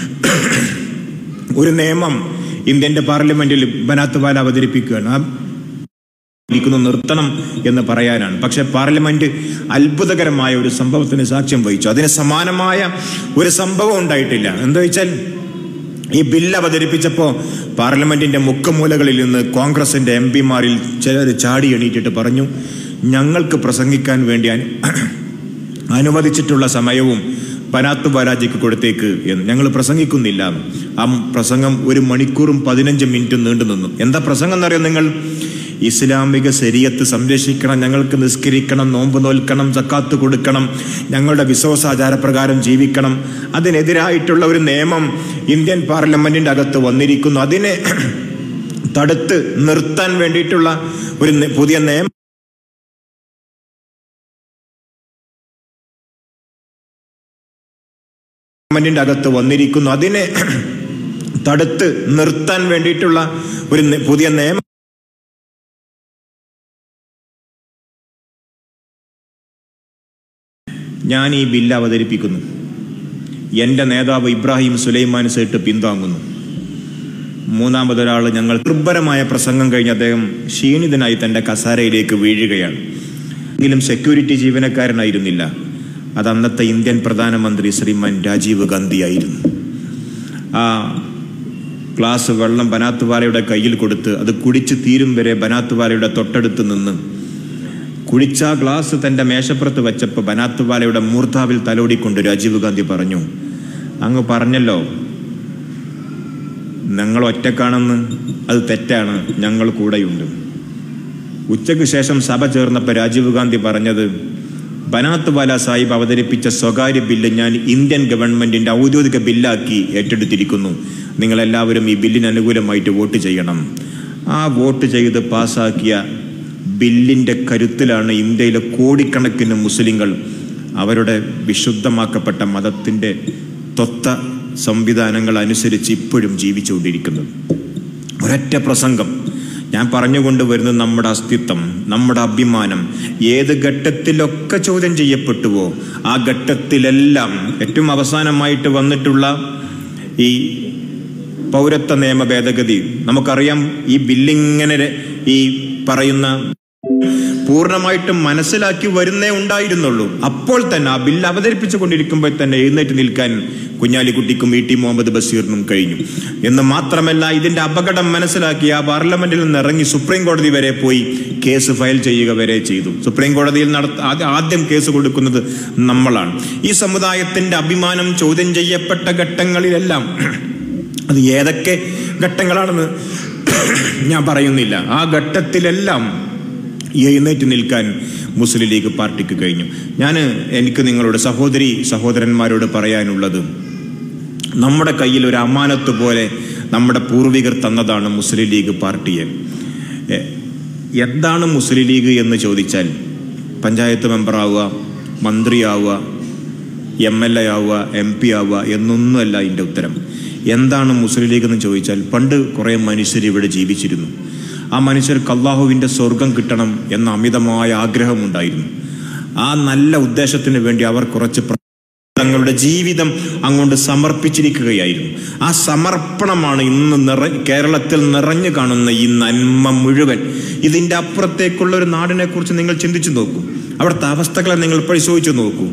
ഒരു നിയമം ഇന്ത്യന്റെ പാർലമെന്റിൽ ബനാത്ത് വാല അവതരിപ്പിക്കുകയാണ്. നിർത്തണം എന്ന് പറയാനാണ്. പക്ഷെ പാർലമെന്റ് അത്ഭുതകരമായ ഒരു സംഭവത്തിന് സാക്ഷ്യം വഹിച്ചു. അതിന് സമാനമായ ഒരു സംഭവം ഉണ്ടായിട്ടില്ല. എന്താ വെച്ചാൽ, ഈ ബില്ല് അവതരിപ്പിച്ചപ്പോ പാർലമെന്റിന്റെ മുക്കുമൂലകളിൽ നിന്ന് കോൺഗ്രസിന്റെ എം പിമാരിൽ ചിലർ ചാടി എണീറ്റിട്ട് പറഞ്ഞു, ഞങ്ങൾക്ക് പ്രസംഗിക്കാൻ വേണ്ടി അനുവദിച്ചിട്ടുള്ള സമയവും ബനാത്ത് വാലാജിക്ക് കൊടുത്തേക്ക് എന്ന്. ഞങ്ങൾ പ്രസംഗിക്കുന്നില്ല. ആ പ്രസംഗം ഒരു മണിക്കൂറും പതിനഞ്ച് മിനിറ്റും നീണ്ടു നിന്നു. എന്താ പ്രസംഗം എന്നറിയാം നിങ്ങൾ? ഇസ്ലാമിക ശരീഅത്ത് സംരക്ഷിക്കണം, ഞങ്ങൾക്ക് നിസ്കരിക്കണം, നോമ്പ് നോൽക്കണം, സക്കാത്ത് കൊടുക്കണം, ഞങ്ങളുടെ വിശ്വാസാചാരപ്രകാരം ജീവിക്കണം. അതിനെതിരായിട്ടുള്ള ഒരു നിയമം ഇന്ത്യൻ പാർലമെന്റിന്റെ അകത്ത് വന്നിരിക്കുന്നു. അതിനെ തടുത്ത് നിർത്താൻ വേണ്ടിയിട്ടുള്ള ഒരു പുതിയ നിയമം പാർലമെന്റിന്റെ അകത്ത് വന്നിരിക്കുന്നു. അതിനെ തടുത്ത് നിർത്താൻ വേണ്ടിയിട്ടുള്ള ഒരു പുതിയ നിയമം ഞാൻ ഈ ബില്ല് അവതരിപ്പിക്കുന്നു. എൻ്റെ നേതാവ് ഇബ്രാഹിം സുലൈമാൻ സേട്ട് പിന്താങ്ങുന്നു. മൂന്നാമതൊരാൾ ഞങ്ങൾ ദുർബലമായ പ്രസംഗം കഴിഞ്ഞ് അദ്ദേഹം ക്ഷീണിതനായി തൻ്റെ കസാരയിലേക്ക് വീഴുകയാണ്. എങ്കിലും സെക്യൂരിറ്റി ജീവനക്കാരനായിരുന്നില്ല. അത് അന്നത്തെ ഇന്ത്യൻ പ്രധാനമന്ത്രി ശ്രീമാൻ രാജീവ് ഗാന്ധി ആയിരുന്നു. ആ ഗ്ലാസ് വെള്ളം ബനാത്ത് വാലയുടെ കയ്യിൽ കൊടുത്ത് അത് കുടിച്ച് തീരും വരെ ബനാത്ത് വാലയുടെ തൊട്ടടുത്ത് നിന്ന് കുടിച്ച ഗ്ലാസ് തൻ്റെ മേശപ്പുറത്ത് വെച്ചപ്പോൾ ബനാത്ത് വാലയുടെ മൂർധാവിൽ തലോടിക്കൊണ്ട് രാജീവ് ഗാന്ധി പറഞ്ഞു, അങ്ങ് പറഞ്ഞല്ലോ ഞങ്ങൾ ഒറ്റക്കാണെന്ന് അത് തെറ്റാണ്, ഞങ്ങൾ കൂടെയുണ്ട്. ഉച്ചയ്ക്ക് ശേഷം സഭ ചേർന്നപ്പോൾ രാജീവ് ഗാന്ധി പറഞ്ഞത്, ബനാത്ത് വാല സാഹിബ് അവതരിപ്പിച്ച സ്വകാര്യ ബില്ല് ഞാൻ ഇന്ത്യൻ ഗവൺമെന്റിന്റെ ഔദ്യോഗിക ബില്ലാക്കി ഏറ്റെടുത്തിരിക്കുന്നു. നിങ്ങളെല്ലാവരും ഈ ബില്ലിന് അനുകൂലമായിട്ട് വോട്ട് ചെയ്യണം. ആ വോട്ട് ചെയ്ത് പാസ്സാക്കിയ ബില്ലിന്റെ കരുത്തിലാണ് ഇന്ത്യയിലെ കോടിക്കണക്കിന് മുസ്ലിങ്ങൾ അവരുടെ വിശുദ്ധമാക്കപ്പെട്ട മതത്തിന്റെ തൊത്ത സംവിധാനങ്ങൾ അനുസരിച്ച് ഇപ്പോഴും ജീവിച്ചുകൊണ്ടിരിക്കുന്നത്. ഒരൊറ്റ പ്രസംഗം ഞാൻ പറഞ്ഞുകൊണ്ട് വരുന്നത് നമ്മുടെ അസ്തിത്വം, നമ്മുടെ അഭിമാനം ഏത് ഘട്ടത്തിലൊക്കെ ചോദ്യം ചെയ്യപ്പെട്ടുവോ ആ ഘട്ടത്തിലെല്ലാം ഏറ്റവും അവസാനമായിട്ട് വന്നിട്ടുള്ള ഈ പൗരത്വ നിയമ ഭേദഗതി നമുക്കറിയാം. ഈ ബില്ലിങ്ങനെ ഈ പറയുന്ന പൂർണ്ണമായിട്ടും മനസ്സിലാക്കി വരുന്നേ ഉണ്ടായിരുന്നുള്ളൂ. അപ്പോൾ തന്നെ ആ ബില്ല് അവതരിപ്പിച്ചു കൊണ്ടിരിക്കുമ്പോൾ തന്നെ എഴുന്നേറ്റ് നിൽക്കാൻ കുഞ്ഞാലിക്കുട്ടിക്കും ഇ ടി മുഹമ്മദ് ബഷീറിനും കഴിഞ്ഞു. എന്ന് മാത്രമല്ല, ഇതിന്റെ അപകടം മനസ്സിലാക്കി ആ പാർലമെന്റിൽ നിന്ന് ഇറങ്ങി സുപ്രീം കോടതി വരെ പോയി കേസ് ഫയൽ ചെയ്യുക വരെ ചെയ്തു. സുപ്രീം കോടതിയിൽ നടത്ത ആദ്യം കേസ് കൊടുക്കുന്നത് നമ്മളാണ്. ഈ സമുദായത്തിന്റെ അഭിമാനം ചോദ്യം ചെയ്യപ്പെട്ട ഘട്ടങ്ങളിലെല്ലാം, അത് ഏതൊക്കെ ഘട്ടങ്ങളാണെന്ന് ഞാൻ പറയുന്നില്ല, ആ ഘട്ടത്തിലെല്ലാം എഴുന്നേറ്റ് നിൽക്കാൻ മുസ്ലിം ലീഗ് പാർട്ടിക്ക് കഴിഞ്ഞു. ഞാൻ എനിക്ക് നിങ്ങളോട് സഹോദരി സഹോദരന്മാരോട് പറയാനുള്ളത്, നമ്മുടെ കയ്യിൽ ഒരു അമാനത്ത് പോലെ നമ്മുടെ പൂർവികർ തന്നതാണ് മുസ്ലിം ലീഗ് പാർട്ടിയെ. എന്താണ് മുസ്ലിം ലീഗ് എന്ന് ചോദിച്ചാൽ, പഞ്ചായത്ത് മെമ്പറാവുക, മന്ത്രിയാവുക, എം എൽ എ ആവുക, എം പി ആവുക എന്നൊന്നുമല്ല ഇതിൻ്റെ ഉത്തരം. എന്താണ് മുസ്ലിം ലീഗ് എന്ന് ചോദിച്ചാൽ, പണ്ട് കുറേ മനുഷ്യർ ഇവിടെ ജീവിച്ചിരുന്നു. ആ മനുഷ്യർക്ക് അള്ളാഹുവിൻ്റെ സ്വർഗം കിട്ടണം എന്ന അമിതമായ ആഗ്രഹമുണ്ടായിരുന്നു. ആ നല്ല ഉദ്ദേശത്തിന് വേണ്ടി അവർ കുറച്ച് തങ്ങളുടെ ജീവിതം അങ്ങോട്ട് സമർപ്പിച്ചിരിക്കുകയായിരുന്നു. ആ സമർപ്പണമാണ് ഇന്ന് നിറ കേരളത്തിൽ നിറഞ്ഞു കാണുന്ന ഈ നന്മ മുഴുവൻ. ഇതിൻ്റെ അപ്പുറത്തേക്കുള്ള ഒരു നാടിനെ കുറിച്ച് നിങ്ങൾ ചിന്തിച്ചു നോക്കൂ. അവിടുത്തെ അവസ്ഥകളെ നിങ്ങൾ പരിശോധിച്ചു നോക്കൂ.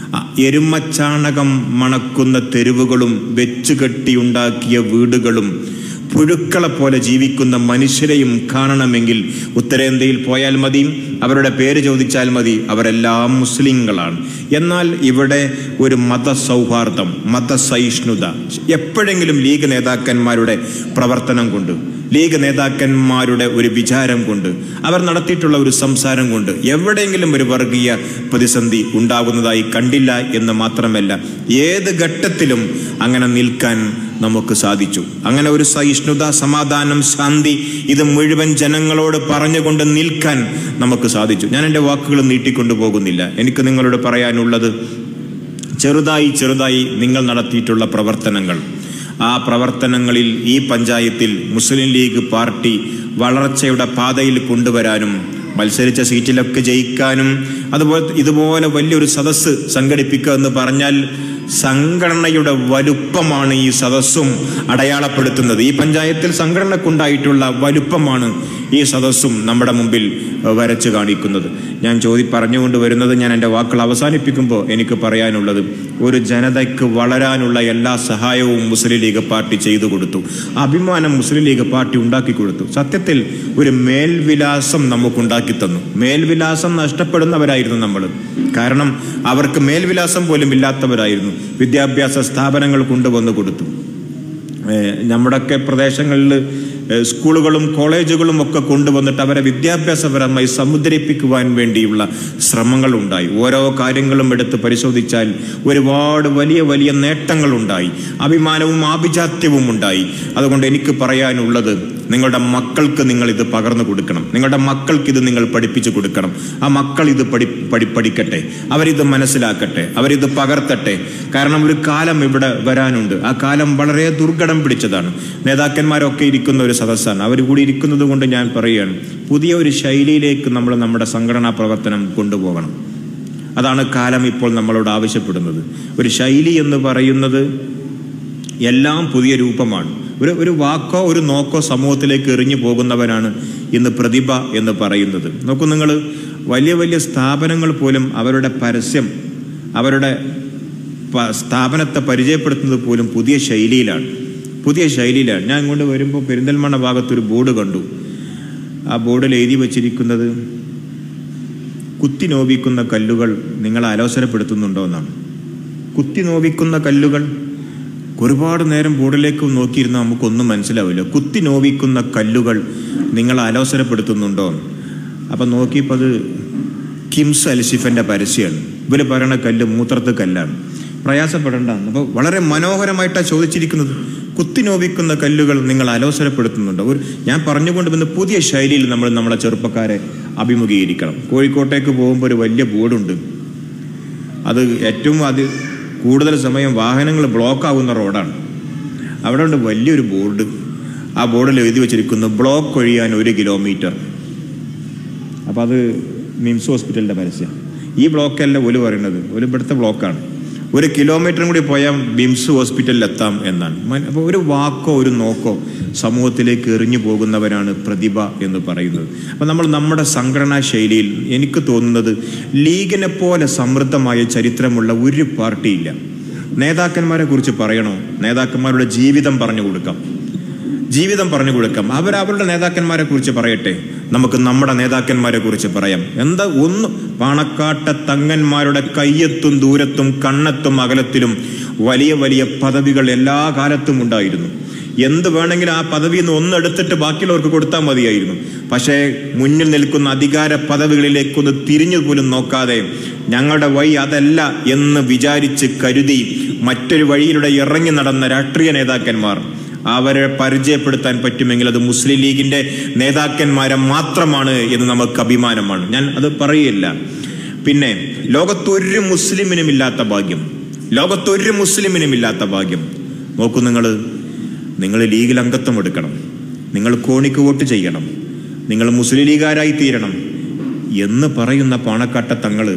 എരുമച്ചാണകം മണക്കുന്ന തെരുവുകളും വെച്ചുകെട്ടിയുണ്ടാക്കിയ വീടുകളും പുഴുക്കളെ പോലെ ജീവിക്കുന്ന മനുഷ്യരെയും കാണണമെങ്കിൽ ഉത്തരേന്ത്യയിൽ പോയാൽ മതി, അവരുടെ പേര് ചോദിച്ചാൽ മതി, അവരെല്ലാം മുസ്ലിങ്ങളാണ്. എന്നാൽ ഇവിടെ ഒരു മതസൗഹാർദ്ദം, മതസഹിഷ്ണുത എപ്പോഴെങ്കിലും ലീഗ് നേതാക്കന്മാരുടെ പ്രവർത്തനം കൊണ്ട്, ലീഗ് നേതാക്കന്മാരുടെ ഒരു വിചാരം കൊണ്ട്, അവർ നടത്തിയിട്ടുള്ള ഒരു സംസാരം കൊണ്ട് എവിടെയെങ്കിലും ഒരു വർഗീയ പ്രതിസന്ധി ഉണ്ടാകുന്നതായി കണ്ടില്ല എന്ന് മാത്രമല്ല, ഏത് ഘട്ടത്തിലും അങ്ങനെ നിൽക്കാൻ നമുക്ക് സാധിച്ചു. അങ്ങനെ ഒരു സഹിഷ്ണുത, സമാധാനം, ശാന്തി ഇത് മുഴുവൻ ജനങ്ങളോട് പറഞ്ഞുകൊണ്ട് നിൽക്കാൻ നമുക്ക് സാധിച്ചു. ഞാൻ എൻ്റെ വാക്കുകൾ നീട്ടിക്കൊണ്ടു പോകുന്നില്ല. എനിക്ക് നിങ്ങളോട് പറയാനുള്ളത്, ചെറുതായി ചെറുതായി നിങ്ങൾ നടത്തിയിട്ടുള്ള പ്രവർത്തനങ്ങൾ, ആ പ്രവർത്തനങ്ങളിൽ ഈ പഞ്ചായത്തിൽ മുസ്ലിം ലീഗ് പാർട്ടി വളർച്ചയുടെ പാതയിൽ കൊണ്ടുവരാനും മത്സരിച്ച സീറ്റിലൊക്കെ ജയിക്കാനും, അതുപോലെ ഇതുപോലെ വലിയൊരു സദസ്സ് സംഘടിപ്പിക്കുക എന്ന് പറഞ്ഞാൽ സംഘടനയുടെ വലുപ്പമാണ് ഈ സദസ്സും അടയാളപ്പെടുത്തുന്നത്. ഈ പഞ്ചായത്തിൽ സംഘടനക്കുണ്ടായിട്ടുള്ള വലുപ്പമാണ് ഈ സദസ്സും നമ്മുടെ മുമ്പിൽ വരച്ചു കാണിക്കുന്നത്. ഞാൻ ചോദി പറഞ്ഞുകൊണ്ട് വരുന്നത്, ഞാൻ എൻ്റെ വാക്കുകൾ അവസാനിപ്പിക്കുമ്പോൾ എനിക്ക് പറയാനുള്ളത്, ഒരു ജനതയ്ക്ക് വളരാനുള്ള എല്ലാ സഹായവും മുസ്ലിം ലീഗ് പാർട്ടി ചെയ്തു കൊടുത്തു. അഭിമാനം മുസ്ലിം ലീഗ് പാർട്ടി ഉണ്ടാക്കി കൊടുത്തു. സത്യത്തിൽ ഒരു മേൽവിലാസം നമുക്കുണ്ടാക്കി തന്നു. മേൽവിലാസം നഷ്ടപ്പെടുന്നവരായിരുന്നു നമ്മൾ. കാരണം അവർക്ക് മേൽവിലാസം പോലും ഇല്ലാത്തവരായിരുന്നു. വിദ്യാഭ്യാസ സ്ഥാപനങ്ങൾ കൊണ്ടുവന്നു കൊടുത്തു. നമ്മുടെയൊക്കെ പ്രദേശങ്ങളിൽ സ്കൂളുകളും കോളേജുകളും ഒക്കെ കൊണ്ടുവന്നിട്ട് അവരെ വിദ്യാഭ്യാസപരമായി സമുദ്രിപ്പിക്കുവാൻ വേണ്ടിയുള്ള ശ്രമങ്ങളുണ്ടായി. ഓരോ കാര്യങ്ങളും എടുത്ത് പരിശോധിച്ചാൽ ഒരുപാട് വലിയ വലിയ നേട്ടങ്ങളുണ്ടായി, അഭിമാനവും ആഭിജാത്യവും ഉണ്ടായി. അതുകൊണ്ട് എനിക്ക് പറയാനുള്ളത്, നിങ്ങളുടെ മക്കൾക്ക് നിങ്ങൾ ഇത് പകർന്നു കൊടുക്കണം. നിങ്ങളുടെ മക്കൾക്ക് ഇത് നിങ്ങൾ പഠിപ്പിച്ചു കൊടുക്കണം. ആ മക്കൾ ഇത് പഠി പഠി പഠിക്കട്ടെ, അവരിത് മനസ്സിലാക്കട്ടെ, അവരിത് പകർത്തട്ടെ. കാരണം ഒരു കാലം ഇവിടെ വരാനുണ്ട്. ആ കാലം വളരെ ദുർഘടം പിടിച്ചതാണ്. നേതാക്കന്മാരൊക്കെ ഇരിക്കുന്ന ഒരു സദസ്സാണ്. അവർ കൂടി ഇരിക്കുന്നത് കൊണ്ട് ഞാൻ പറയുകയാണ്, പുതിയ ഒരു ശൈലിയിലേക്ക് നമ്മൾ നമ്മുടെ സംഘടനാ പ്രവർത്തനം കൊണ്ടുപോകണം. അതാണ് കാലം ഇപ്പോൾ നമ്മളോട് ആവശ്യപ്പെടുന്നത്. ഒരു ശൈലി എന്ന് പറയുന്നത് എല്ലാം പുതിയ രൂപമാണ്. ഒരു ഒരു വാക്കോ ഒരു നോക്കോ സമൂഹത്തിലേക്ക് എറിഞ്ഞു പോകുന്നവനാണ് ഇന്ന് പ്രതിഭ എന്ന് പറയുന്നത്. നോക്കൂ, നിങ്ങൾ വലിയ വലിയ സ്ഥാപനങ്ങൾ പോലും അവരുടെ പരസ്യം, അവരുടെ സ്ഥാപനത്തെ പരിചയപ്പെടുത്തുന്നത് പോലും പുതിയ ശൈലിയിലാണ് പുതിയ ശൈലിയിലാണ് ഞാൻ ഇങ്ങോട്ട് വരുമ്പോൾ പെരിന്തൽമണ്ണ ഭാഗത്തൊരു ബോർഡ് കണ്ടു. ആ ബോർഡിൽ എഴുതി വച്ചിരിക്കുന്നത്, കുത്തി നോവിക്കുന്ന കല്ലുകൾ നിങ്ങളെ അലോസരപ്പെടുത്തുന്നുണ്ടോ എന്നാണ്. കുത്തി നോവിക്കുന്ന കല്ലുകൾ, ഒരുപാട് നേരം ബോർഡിലേക്ക് നോക്കിയിരുന്നാൽ നമുക്കൊന്നും മനസ്സിലാവില്ല. കുത്തി നോവിക്കുന്ന കല്ലുകൾ നിങ്ങൾ അലോസരപ്പെടുത്തുന്നുണ്ടോ? അപ്പം നോക്കിയപ്പോൾ അത് കിംസ് അൽഷിഫൻ്റെ പരസ്യമാണ്. ഇവർ പറയണ കല്ല് മൂത്രത്ത് കല്ലാണ്, പ്രയാസപ്പെടേണ്ട. അപ്പോൾ വളരെ മനോഹരമായിട്ടാണ് ചോദിച്ചിരിക്കുന്നത്. കുത്തി നോവിക്കുന്ന കല്ലുകൾ നിങ്ങൾ അലോസരപ്പെടുത്തുന്നുണ്ടോ? ഒരു ഞാൻ പറഞ്ഞുകൊണ്ട് വന്ന പുതിയ ശൈലിയിൽ നമ്മൾ നമ്മളെ ചെറുപ്പക്കാരെ അഭിമുഖീകരിക്കണം. കോഴിക്കോട്ടേക്ക് പോകുമ്പോൾ ഒരു വലിയ ബോർഡുണ്ട്. അത് ഏറ്റവും അത് കൂടുതൽ സമയം വാഹനങ്ങൾ ബ്ലോക്ക് ആവുന്ന റോഡാണ്. അവിടെ ഉണ്ട് വലിയൊരു ബോർഡ്. ആ ബോർഡിൽ എഴുതി വെച്ചിരിക്കുന്നു ബ്ലോക്ക് ഒഴിയാൻ ഒരു കിലോമീറ്റർ. അപ്പോൾ അത് മിംസ് ഹോസ്പിറ്റലിൻ്റെ പരസ്യം. ഈ ബ്ലോക്കല്ല ഒരു പറയുന്നത്, ഒരു ഇവിടുത്തെ ബ്ലോക്കാണ്. ഒരു കിലോമീറ്ററും കൂടി പോയാൽ മിംസ് ഹോസ്പിറ്റലിൽ എത്താം എന്നാണ്. അപ്പോൾ ഒരു വാക്കോ ഒരു നോക്കോ സമൂഹത്തിലേക്ക് എറിഞ്ഞു പോകുന്നവരാണ് പ്രതിഭ എന്ന് പറയുന്നത്. അപ്പോൾ നമ്മൾ നമ്മുടെ സംഘടനാ ശൈലിയിൽ എനിക്ക് തോന്നുന്നത് ലീഗിനെ പോലെ സമൃദ്ധമായ ചരിത്രമുള്ള ഒരു പാർട്ടിയില്ല. നേതാക്കന്മാരെ കുറിച്ച് പറയണോ? നേതാക്കന്മാരുടെ ജീവിതം പറഞ്ഞു കൊടുക്കാം, ജീവിതം പറഞ്ഞു കൊടുക്കാം. അവർ അവരുടെ നേതാക്കന്മാരെ കുറിച്ച് പറയട്ടെ, നമുക്ക് നമ്മുടെ നേതാക്കന്മാരെ കുറിച്ച് പറയാം. എന്താ ഒന്ന് പാണക്കാട്ടെ തങ്ങന്മാരുടെ കയ്യെത്തും ദൂരത്തും കണ്ണെത്തും അകലത്തിലും വലിയ വലിയ പദവികൾ എല്ലാ കാലത്തും ഉണ്ടായിരുന്നു. എന്ത് വേണമെങ്കിലും ആ പദവിയിൽ നിന്ന് ഒന്നെടുത്തിട്ട് ബാക്കിയുള്ളവർക്ക് കൊടുത്താൽ മതിയായിരുന്നു. പക്ഷേ മുന്നിൽ നിൽക്കുന്ന അധികാര പദവികളിലേക്കൊന്ന് തിരിഞ്ഞു പോലും നോക്കാതെ ഞങ്ങളുടെ വഴി അതല്ല എന്ന് വിചാരിച്ച് കരുതി മറ്റൊരു വഴിയിലൂടെ ഇറങ്ങി നടന്ന രാഷ്ട്രീയ നേതാക്കന്മാർ, അവരെ പരിചയപ്പെടുത്താൻ പറ്റുമെങ്കിൽ അത് മുസ്ലിം ലീഗിന്റെ നേതാക്കന്മാരെ മാത്രമാണ് എന്ന് നമുക്ക് അഭിമാനമാണ്. ഞാൻ അത് പറയില്ല. പിന്നെ ലോകത്തൊരു മുസ്ലിമിനും ഇല്ലാത്ത ഭാഗ്യം, ലോകത്തൊരു മുസ്ലിമിനും ഇല്ലാത്ത ഭാഗ്യം. നോക്കൂ, നിങ്ങൾ നിങ്ങൾ ലീഗിൽ അംഗത്വം എടുക്കണം, നിങ്ങൾ കോണിക്ക് വോട്ട് ചെയ്യണം, നിങ്ങൾ മുസ്ലിം ലീഗുകാരായി തീരണം എന്ന് പറയുന്ന പാണക്കാട്ടെ തങ്ങള്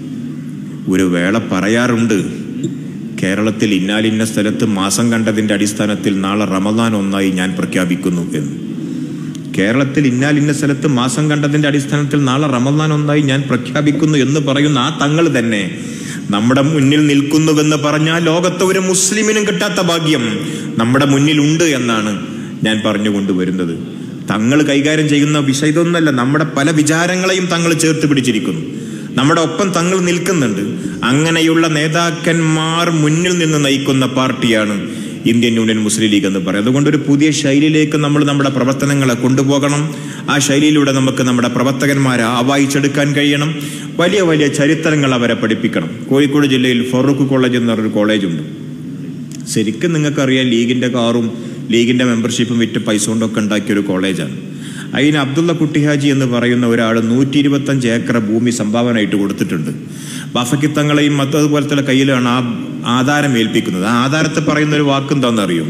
ഒരു വേള പറയാറുണ്ട്, കേരളത്തിൽ ഇന്നാലിന്ന സ്ഥലത്ത് മാസം കണ്ടതിൻ്റെ അടിസ്ഥാനത്തിൽ നാളെ റമദാൻ ഒന്നായി ഞാൻ പ്രഖ്യാപിക്കുന്നു എന്ന്. കേരളത്തിൽ ഇന്നാലിന്ന സ്ഥലത്ത് മാസം കണ്ടതിൻ്റെ അടിസ്ഥാനത്തിൽ നാളെ റമദാൻ ഒന്നായി ഞാൻ പ്രഖ്യാപിക്കുന്നു എന്ന് പറയുന്ന ആ തങ്ങൾ തന്നെ നമ്മുടെ മുന്നിൽ നിൽക്കുന്നുവെന്ന് പറഞ്ഞാൽ ലോകത്തെ ഒരു മുസ്ലിമിനും കിട്ടാത്ത ഭാഗ്യം നമ്മുടെ മുന്നിൽ ഉണ്ട് എന്നാണ് ഞാൻ പറഞ്ഞുകൊണ്ടുവരുന്നത്. തങ്ങൾ കൈകാര്യം ചെയ്യുന്ന വിഷയം ഇതൊന്നല്ല, നമ്മുടെ പല വിചാരങ്ങളെയും തങ്ങൾ ചേർത്ത് പിടിച്ചിരിക്കുന്നു, നമ്മുടെ ഒപ്പം തങ്ങൾ നിൽക്കുന്നുണ്ട്. അങ്ങനെയുള്ള നേതാക്കന്മാർ മുന്നിൽ നിന്ന് നയിക്കുന്ന പാർട്ടിയാണ് ഇന്ത്യൻ യൂണിയൻ മുസ്ലിം ലീഗ് എന്ന് പറയും. അതുകൊണ്ട് ഒരു പുതിയ ശൈലിയിലേക്ക് നമ്മൾ നമ്മുടെ പ്രവർത്തനങ്ങളെ കൊണ്ടുപോകണം. ആ ശൈലിയിലൂടെ നമുക്ക് നമ്മുടെ പ്രവർത്തകന്മാരെ ആവാഹിച്ചെടുക്കാൻ കഴിയണം. വലിയ വലിയ ചരിത്രങ്ങൾ അവരെ പഠിപ്പിക്കണം. കോഴിക്കോട് ജില്ലയിൽ ഫറൂഖ് കോളേജ് എന്ന് പറഞ്ഞൊരു കോളേജുണ്ട്. ശരിക്കും നിങ്ങൾക്കറിയാം, ലീഗിൻ്റെ കാറും ലീഗിൻ്റെ മെമ്പർഷിപ്പും വിറ്റ് പൈസ കൊണ്ടൊക്കെ ഉണ്ടാക്കിയൊരു കോളേജാണ്. അതിന് അബ്ദുള്ള കുട്ടിഹാജി എന്ന് പറയുന്ന ഒരാൾ നൂറ്റി ഇരുപത്തഞ്ച് ഏക്കർ ഭൂമി സംഭാവനയായിട്ട് കൊടുത്തിട്ടുണ്ട്. ബഫക്കിത്തങ്ങളെയും മറ്റതുപോലത്തെ കയ്യിലാണ് ആ ആധാരം ഏൽപ്പിക്കുന്നത്. ആ ആധാരത്തെ പറയുന്ന ഒരു വാക്കെന്താണെന്നറിയോ?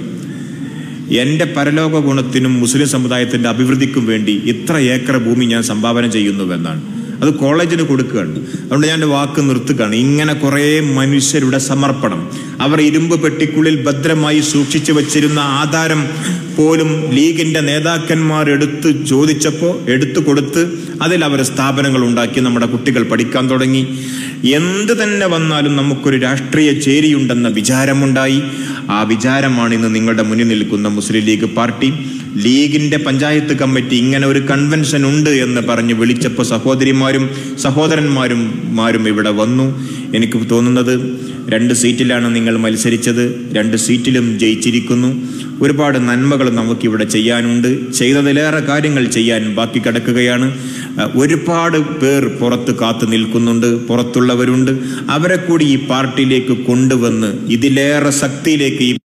എൻ്റെ പരലോക ഗുണത്തിനും മുസ്ലിം സമുദായത്തിൻ്റെ അഭിവൃദ്ധിക്കും വേണ്ടി ഇത്ര ഏക്കർ ഭൂമി ഞാൻ സംഭാവന ചെയ്യുന്നുവെന്നാണ്. അത് കോളേജിന് കൊടുക്കുകയാണ്. അതുകൊണ്ട് ഞാൻ എൻ്റെ വാക്ക് നിർത്തുകയാണ്. ഇങ്ങനെ കുറേ മനുഷ്യരുടെ സമർപ്പണം, അവർ ഇരുമ്പ് പെട്ടിക്കുള്ളിൽ ഭദ്രമായി സൂക്ഷിച്ചു വച്ചിരുന്ന ആധാരം പോലും ലീഗിൻ്റെ നേതാക്കന്മാർ എടുത്ത് ചോദിച്ചപ്പോൾ എടുത്തു കൊടുത്ത് അതിൽ അവർ സ്ഥാപനങ്ങൾ ഉണ്ടാക്കി നമ്മുടെ കുട്ടികൾ പഠിക്കാൻ തുടങ്ങി. എന്ത് തന്നെ വന്നാലും നമുക്കൊരു രാഷ്ട്രീയ ചേരിയുണ്ടെന്ന വിചാരമുണ്ടായി. ആ വിചാരമാണ് ഇന്ന് നിങ്ങളുടെ മുന്നിൽ നിൽക്കുന്ന മുസ്ലിം ലീഗ് പാർട്ടി. ലീഗിന്റെ പഞ്ചായത്ത് കമ്മിറ്റി ഇങ്ങനെ ഒരു കൺവെൻഷൻ ഉണ്ട് എന്ന് പറഞ്ഞ് വിളിച്ചപ്പോൾ സഹോദരിമാരും സഹോദരന്മാരും മാരും ഇവിടെ വന്നു. എനിക്ക് തോന്നുന്നത് രണ്ട് സീറ്റിലാണ് നിങ്ങൾ മത്സരിച്ചത്, രണ്ട് സീറ്റിലും ജയിച്ചിരിക്കുന്നു. ഒരുപാട് നന്മകൾ നമുക്കിവിടെ ചെയ്യാനുണ്ട്. ചെയ്തതിലേറെ കാര്യങ്ങൾ ചെയ്യാൻ ബാക്കി കിടക്കുകയാണ്. ഒരുപാട് പേർ പുറത്ത് കാത്തു നിൽക്കുന്നുണ്ട്, പുറത്തുള്ളവരുണ്ട്. അവരെ കൂടി ഈ പാർട്ടിയിലേക്ക് കൊണ്ടുവന്ന് ഇതിലേറെ ശക്തിയിലേക്ക് ഈ